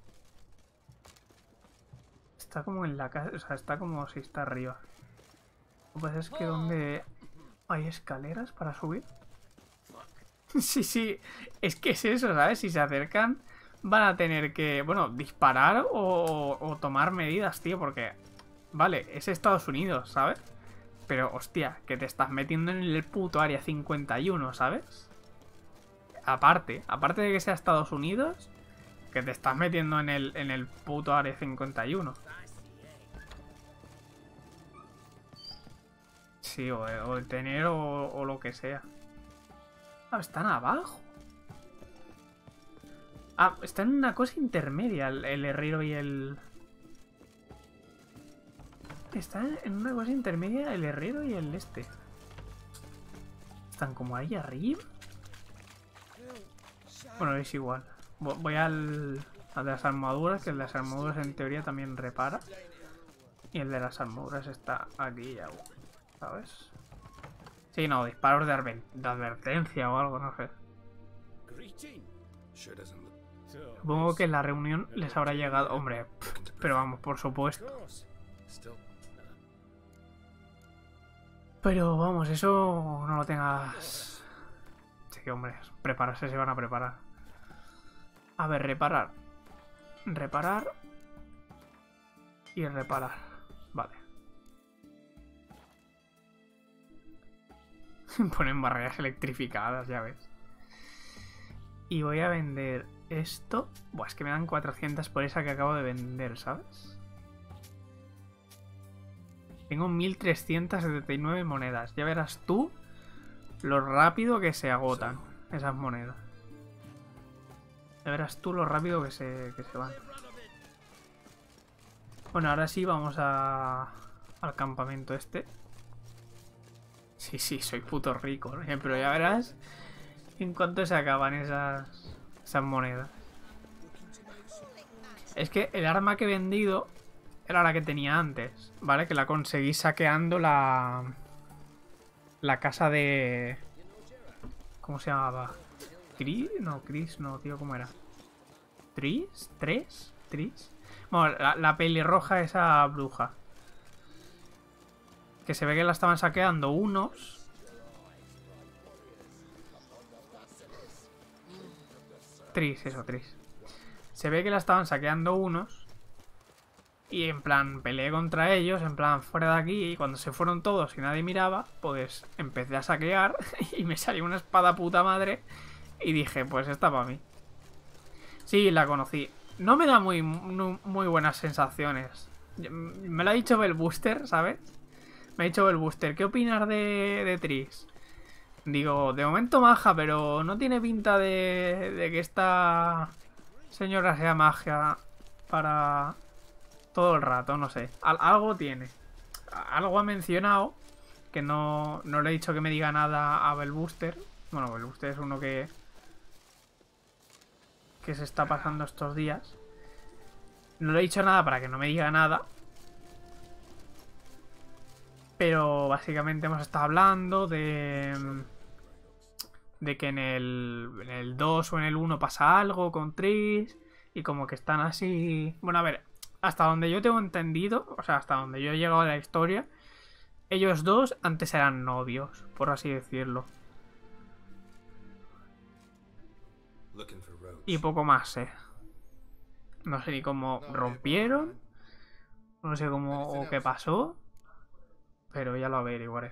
Está como en la casa, o sea, está como si está arriba. Lo que pasa es que donde hay escaleras para subir. Sí, sí, es que es eso, ¿sabes? Si se acercan van a tener que, bueno, disparar o, o tomar medidas, tío, porque, vale, es Estados Unidos, ¿sabes? Pero, hostia, que te estás metiendo en el puto área cincuenta y uno, ¿sabes? Aparte, aparte de que sea Estados Unidos, que te estás metiendo en el, en el puto área cincuenta y uno. Sí, o, o detener o, o lo que sea. Ah, están abajo. Ah, están en una cosa intermedia el, el herrero y el... Están en una cosa intermedia el herrero y el este. Están como ahí arriba. Bueno, es igual. Voy al, al de las armaduras, que el de las armaduras en teoría también repara. Y el de las armaduras está aquí ya, ¿sabes? Sí, no, disparos de, adver de advertencia o algo, no sé. Supongo que en la reunión les habrá llegado... Hombre, pero vamos, por supuesto. Pero vamos, eso no lo tengas... Sí, hombre, prepararse se van a preparar. A ver, reparar. Reparar. Y reparar. Vale. Ponen barreras electrificadas, ya ves. Y voy a vender esto. Buah, es que me dan cuatrocientas por esa que acabo de vender, ¿sabes? Tengo mil trescientas setenta y nueve monedas. Ya verás tú lo rápido que se agotan esas monedas. Ya verás tú lo rápido que se, que se van. Bueno, ahora sí vamos a, al campamento este. Sí, sí, soy puto rico, ¿no? Pero ya verás en cuánto se acaban esas, esas monedas. Es que el arma que he vendido era la que tenía antes, ¿vale? Que la conseguí saqueando la... La casa de... ¿Cómo se llamaba? ¿Chris? No, Chris, no, tío, ¿cómo era? ¿Tris? ¿Tres? ¿Tris? Bueno, la, la pelirroja esa bruja. Que se ve que la estaban saqueando unos. Tris, eso, Tris. Se ve que la estaban saqueando unos. Y en plan, peleé contra ellos, en plan, fuera de aquí. Y cuando se fueron todos y nadie miraba, pues empecé a saquear. Y me salió una espada puta madre. Y dije, pues esta para mí. Sí, la conocí. No me da muy, muy, muy buenas sensaciones. Me lo ha dicho Bellbuster, ¿sabes? Me ha dicho Bellbuster, ¿qué opinas de, de Tris? Digo, de momento maja, pero no tiene pinta de, de que esta señora sea magia para todo el rato, no sé. Al, algo tiene. Algo ha mencionado, que no, no le he dicho que me diga nada a Bellbuster. Bueno, Bellbuster es uno que... que se está pasando estos días. No le he dicho nada para que no me diga nada. Pero básicamente hemos estado hablando de... de que en el, en el dos o en el uno pasa algo con Tris. Y como que están así... Bueno, a ver, hasta donde yo tengo entendido, o sea, hasta donde yo he llegado a la historia, ellos dos antes eran novios, por así decirlo. Y poco más sé. No sé ni cómo rompieron. No sé cómo o qué pasó. Pero ya lo averiguaré.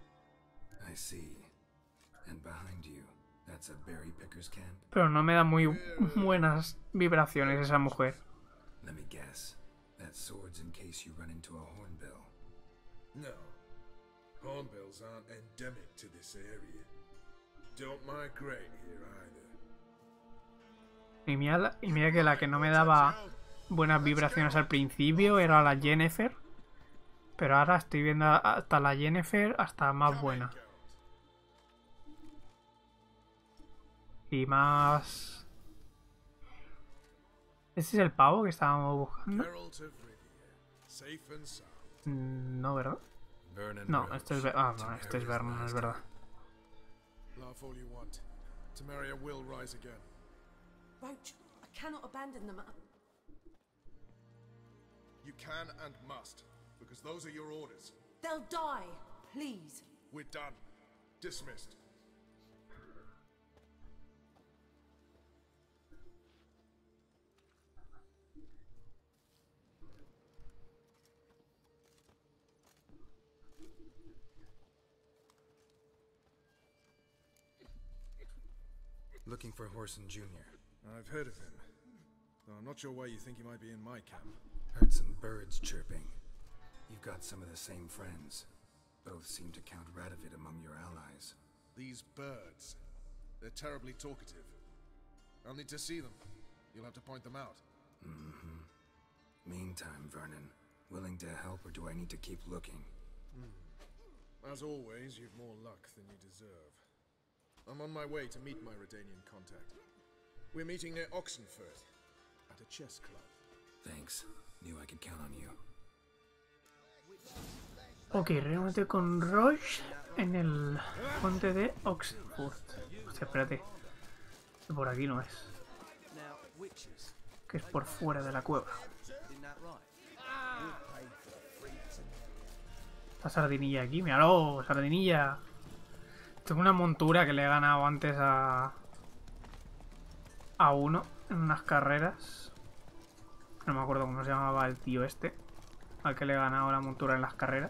Pero no me da muy buenas vibraciones esa mujer. No. Hornbills aren't endemic to this area. Don't migrate here either. Y mira, y mira que la que no me daba buenas vibraciones al principio era la Yennefer. Pero ahora estoy viendo hasta la Yennefer hasta más buena. Y más... ¿Este es el pavo que estábamos buscando? No, ¿verdad? No, este es... Ah, no, este es Vernon, es verdad. Roach, I cannot abandon them. You can and must, because those are your orders. They'll die, please. We're done. Dismissed. Looking for Horson Junior I've heard of him, though I'm not sure why you think he might be in my camp. Heard some birds chirping. You've got some of the same friends. Both seem to count Radovid among your allies. These birds, they're terribly talkative. I'll need to see them. You'll have to point them out. Mm-hmm. Meantime, Vernon, willing to help or do I need to keep looking? Mm. As always, you've more luck than you deserve. I'm on my way to meet my Redanian contact. We're meeting near Oxenford, at a chess club. Thanks. Knew I could count on you. Ok, reúnete con Roche en el puente de Oxenford. Hostia, espérate. Por aquí no es. Que es por fuera de la cueva. Esta sardinilla aquí, míralo, sardinilla. Tengo una montura que le he ganado antes a... a uno en unas carreras. No me acuerdo cómo se llamaba el tío este al que le he ganado la montura en las carreras.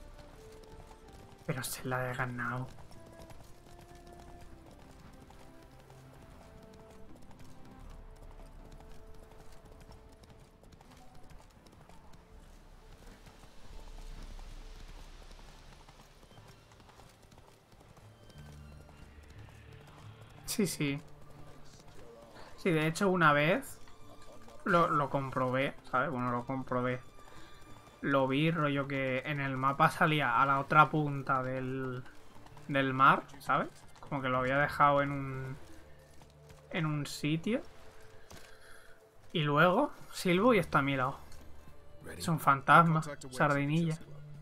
Pero se la he ganado. Sí, sí. Sí, de hecho una vez lo, lo comprobé, ¿sabes? Bueno, lo comprobé. Lo vi, rollo que en el mapa salía a la otra punta del, del mar, ¿sabes? Como que lo había dejado en un... en un sitio. Y luego silbo y está a mi lado. Es un fantasma, sardinilla.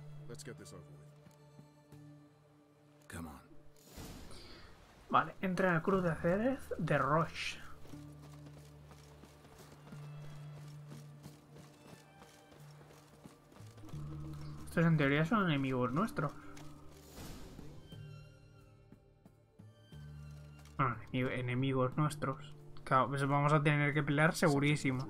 Vale, entra en el Cruz de Ceres de Roche. Estos en teoría son enemigos nuestros. Bueno, enemigo- enemigos nuestros. Claro, pues vamos a tener que pelear segurísimo.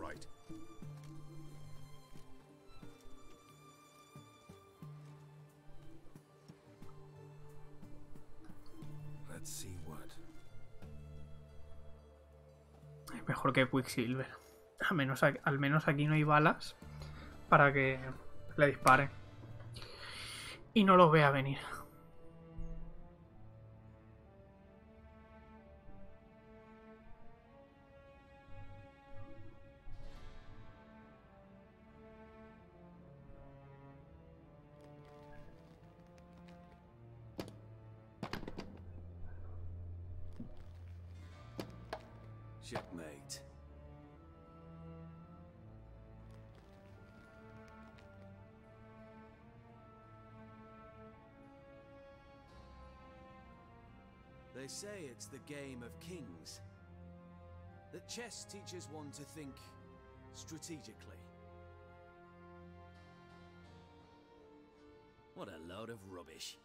Es mejor que Quicksilver. Al menos, a- al menos aquí no hay balas para que le dispare. Y no lo vea venir. Checkmate. They say it's the game of kings. That chess teaches one to think strategically. What a load of rubbish.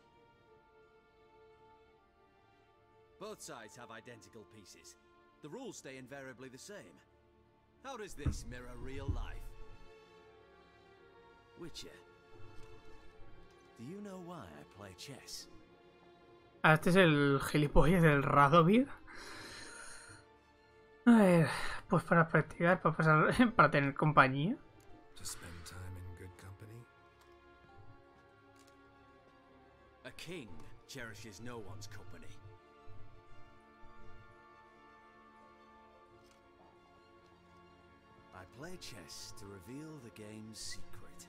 Both sides have identical pieces. The rules stay invariably the same. How does this mirror real life? Witcher, do you know why I play chess? Ah, este es el gilipollas del Radovid. A ver, pues para practicar, para pasar, para tener compañía. To spend time in good company? A king cherishes no one's company. I play chess to reveal the game's secret.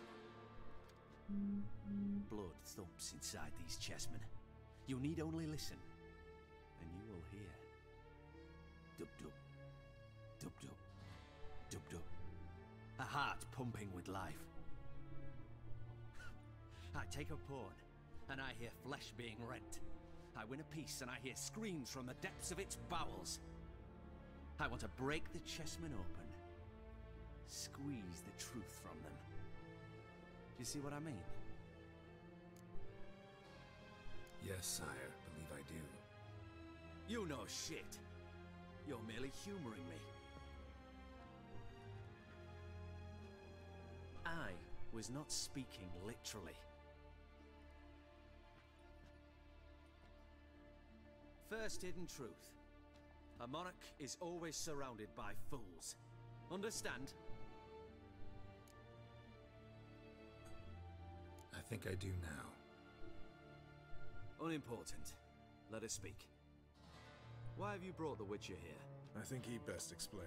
Blood thumps inside these chessmen. You need only listen, and you will hear. Dub-dub, dub-dub, dub-dub. A heart pumping with life. I take a pawn, and I hear flesh being rent. I win a piece, and I hear screams from the depths of its bowels. I want to break the chessmen open. Squeeze the truth from them. Do you see what I mean? Yes, sire. Believe I do. You know shit. You're merely humoring me. I was not speaking literally. First hidden truth. A monarch is always surrounded by fools. Understand? I think I do now. Unimportant. Let us speak. Why have you brought the Witcher here? I think he'd best explain.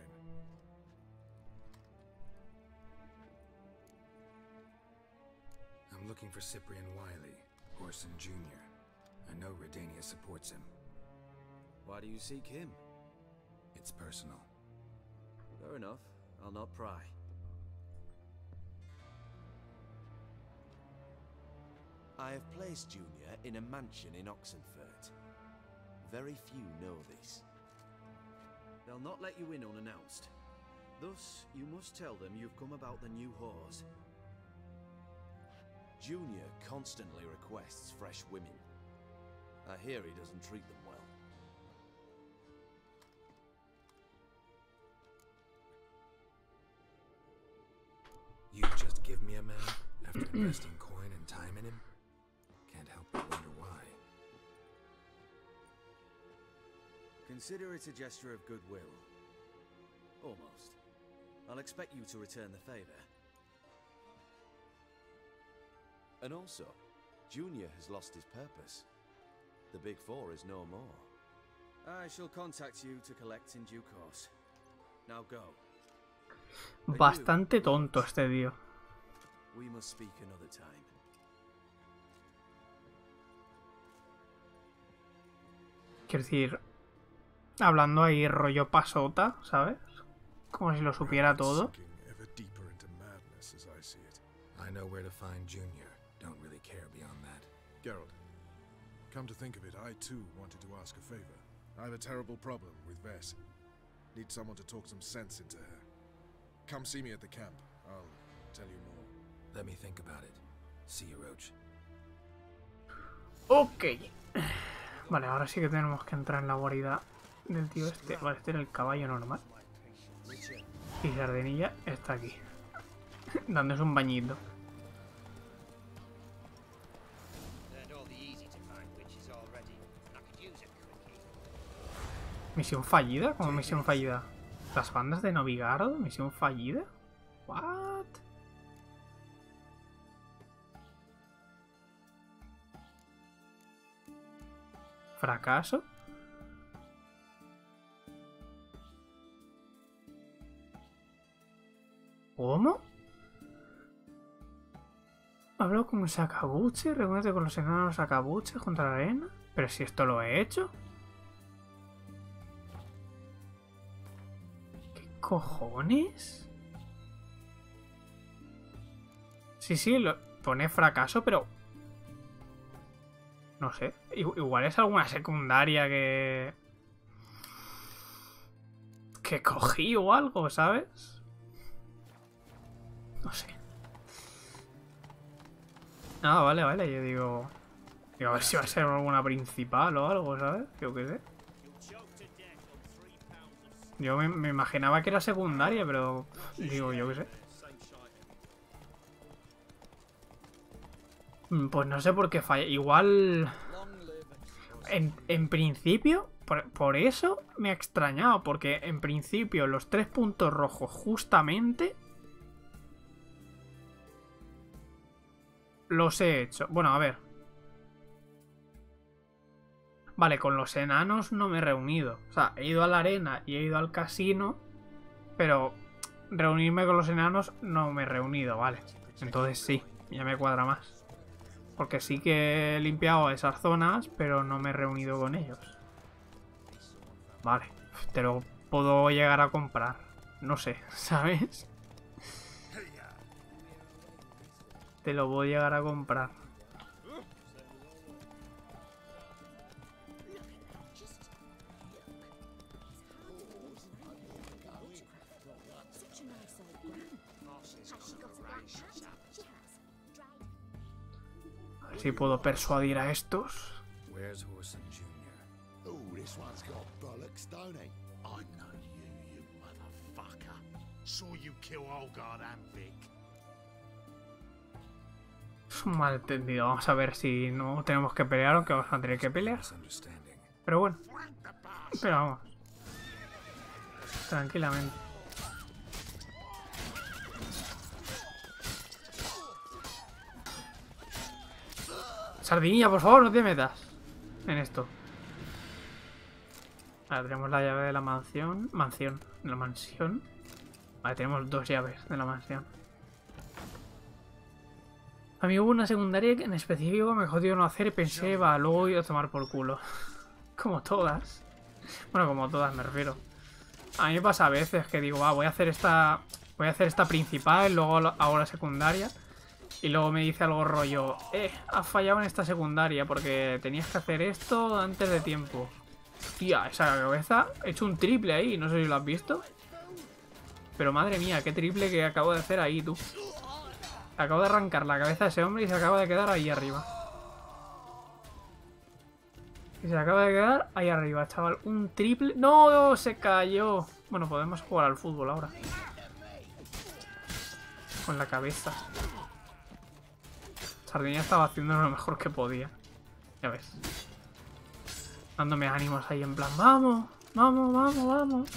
I'm looking for Cyprian Wiley, Orson Junior I know Redania supports him. Why do you seek him? It's personal. Fair enough. I'll not pry. I have placed Junior in a mansion in Oxenfurt. Very few know this. They'll not let you in unannounced. Thus, you must tell them you've come about the new whores. Junior constantly requests fresh women. I hear he doesn't treat them well. You just give me a man after investing coin and time in him? Can't help but wonder why. Consider it a gesture of goodwill. Almost. I'll expect you to return the favor. And also, Junior has lost his purpose. The Big Four is no more. I shall contact you to collect in due course. Now go. Bastante tonto este tío. We must speak another time. Quiero decir, hablando ahí rollo pasota, ¿sabes? Como si lo supiera todo. I know where to find Junior. Don't really care beyond that. Geralt, come to think of it, I too wanted to ask a favor. I have a terrible problem with Vess. Need someone to talk some sense into her. Come see me at the camp. I'll tell you more. Let me think about it. See you, Roach. Ok. Vale, ahora sí que tenemos que entrar en la guarida del tío este. Vale, este era el caballo normal. Y Sardinilla está aquí. Dándose un bañito. ¿Misión fallida? ¿Cómo misión fallida? ¿Las bandas de Novigrado? ¿Misión fallida? ¿What? ¿Fracaso? ¿Cómo? Hablo con Sakabuchi, reúnete con los enanos Sakabuchi junto a la arena. Pero si esto lo he hecho. ¿Qué cojones? Sí, sí, lo pone fracaso, pero... No sé. Igual es alguna secundaria que... Que cogí o algo, ¿sabes? No sé. Ah, vale, vale. Yo digo... Digo, a ver si va a ser alguna principal o algo, ¿sabes? Yo qué sé. Yo me, me imaginaba que era secundaria, pero... Digo, yo qué sé. Pues no sé por qué falla. Igual... En, en principio... Por, por eso me ha extrañado. Porque en principio los tres puntos rojos justamente... Los he hecho. Bueno, a ver. Vale, con los enanos no me he reunido. O sea, he ido a la arena y he ido al casino. Pero reunirme con los enanos no me he reunido, vale. Entonces sí, ya me cuadra más. Porque sí que he limpiado esas zonas, pero no me he reunido con ellos. Vale, te lo puedo llegar a comprar. No sé, ¿sabes? Te lo voy a llegar a comprar. A ver si puedo persuadir a estos. Where's Horson Junior? Oh, this one's got bollocks, don't he? I know you, you motherfucker. Saw you kill Olgard and Vic. Es un malentendido. Vamos a ver si no tenemos que pelear, aunque vamos a tener que pelear. Pero bueno. Pero vamos. Tranquilamente. Sardinilla, por favor, no te metas en esto. Vale, tenemos la llave de la mansión. Mansión. De la mansión. Vale, tenemos dos llaves de la mansión. A mí hubo una secundaria que en específico me jodió no hacer y pensé, va, luego iba a tomar por culo. Como todas. Bueno, como todas me refiero. A mí me pasa a veces que digo, va, voy a hacer esta... Voy a hacer esta principal, luego hago la secundaria. Y luego me dice algo rollo, eh, has fallado en esta secundaria porque tenías que hacer esto antes de tiempo. Tía, esa cabeza, he hecho un triple ahí, no sé si lo has visto. Pero madre mía, qué triple que acabo de hacer ahí, tú. Acabo de arrancar la cabeza de ese hombre y se acaba de quedar ahí arriba. Y se acaba de quedar ahí arriba, chaval. Un triple... ¡No! Se cayó. Bueno, podemos jugar al fútbol ahora. Con la cabeza. Sardinilla estaba haciendo lo mejor que podía. Ya ves. Dándome ánimos ahí en plan, vamos, vamos, vamos, vamos.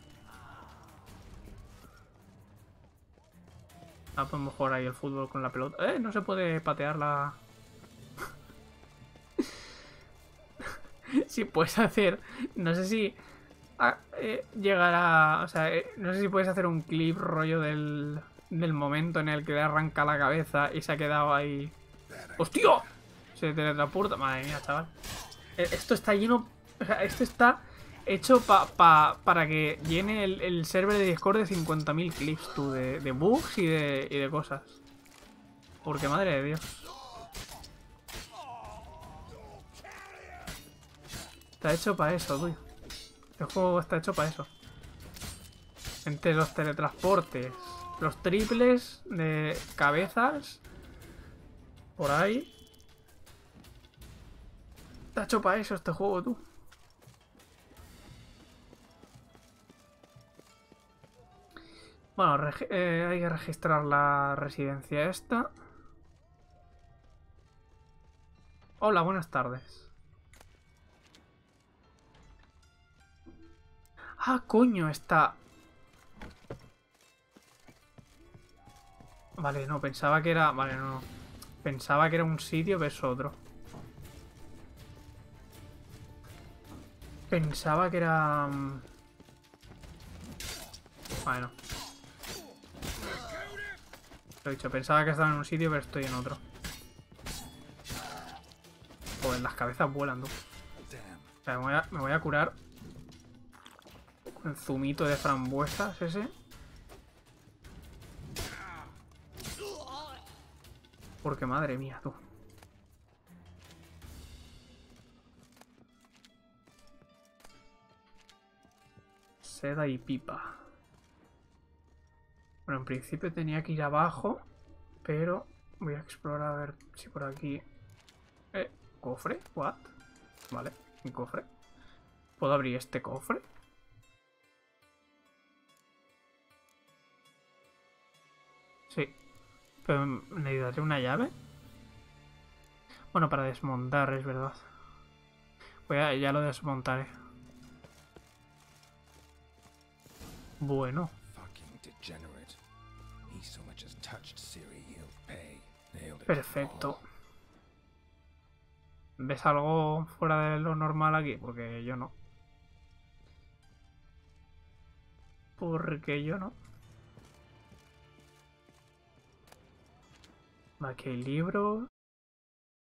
Ah, podemos jugar ahí el fútbol con la pelota. Eh, no se puede patear la... si puedes hacer... No sé si... A, eh, llegará... O sea, eh, no sé si puedes hacer un clip rollo del... Del momento en el que le arranca la cabeza y se ha quedado ahí... ¡Hostia! Se teletransporta. Madre mía, chaval. Eh, esto está lleno... O sea, esto está hecho pa, pa, para que llene el, el server de Discord de cincuenta mil clips, tú, de, de bugs y de, y de cosas. Porque madre de Dios. Está hecho para eso, tío. El juego está hecho para eso. Entre los teletransportes, los triples de cabezas, por ahí. Está hecho para eso este juego, tú. Bueno, eh, hay que registrar la residencia esta. Hola, buenas tardes. Ah, coño, está... Vale, no, pensaba que era... Vale, no, no. Pensaba que era un sitio, pero es otro. Pensaba que era... Bueno. Lo he dicho, pensaba que estaba en un sitio, pero estoy en otro. Joder, las cabezas vuelan, tú. O sea, me voy a, me voy a curar con el zumito de frambuesas ese. Porque madre mía, tú. Seda y pipa. Bueno, en principio tenía que ir abajo, pero voy a explorar a ver si por aquí... Eh, ¿cofre? ¿What? Vale, un cofre. ¿Puedo abrir este cofre? Sí. Pero necesitaré una llave. Bueno, para desmontar, es verdad. Voy a, ya lo desmontaré. Bueno. Perfecto. ¿Ves algo fuera de lo normal aquí? Porque yo no. Porque yo no. Aquí hay libros.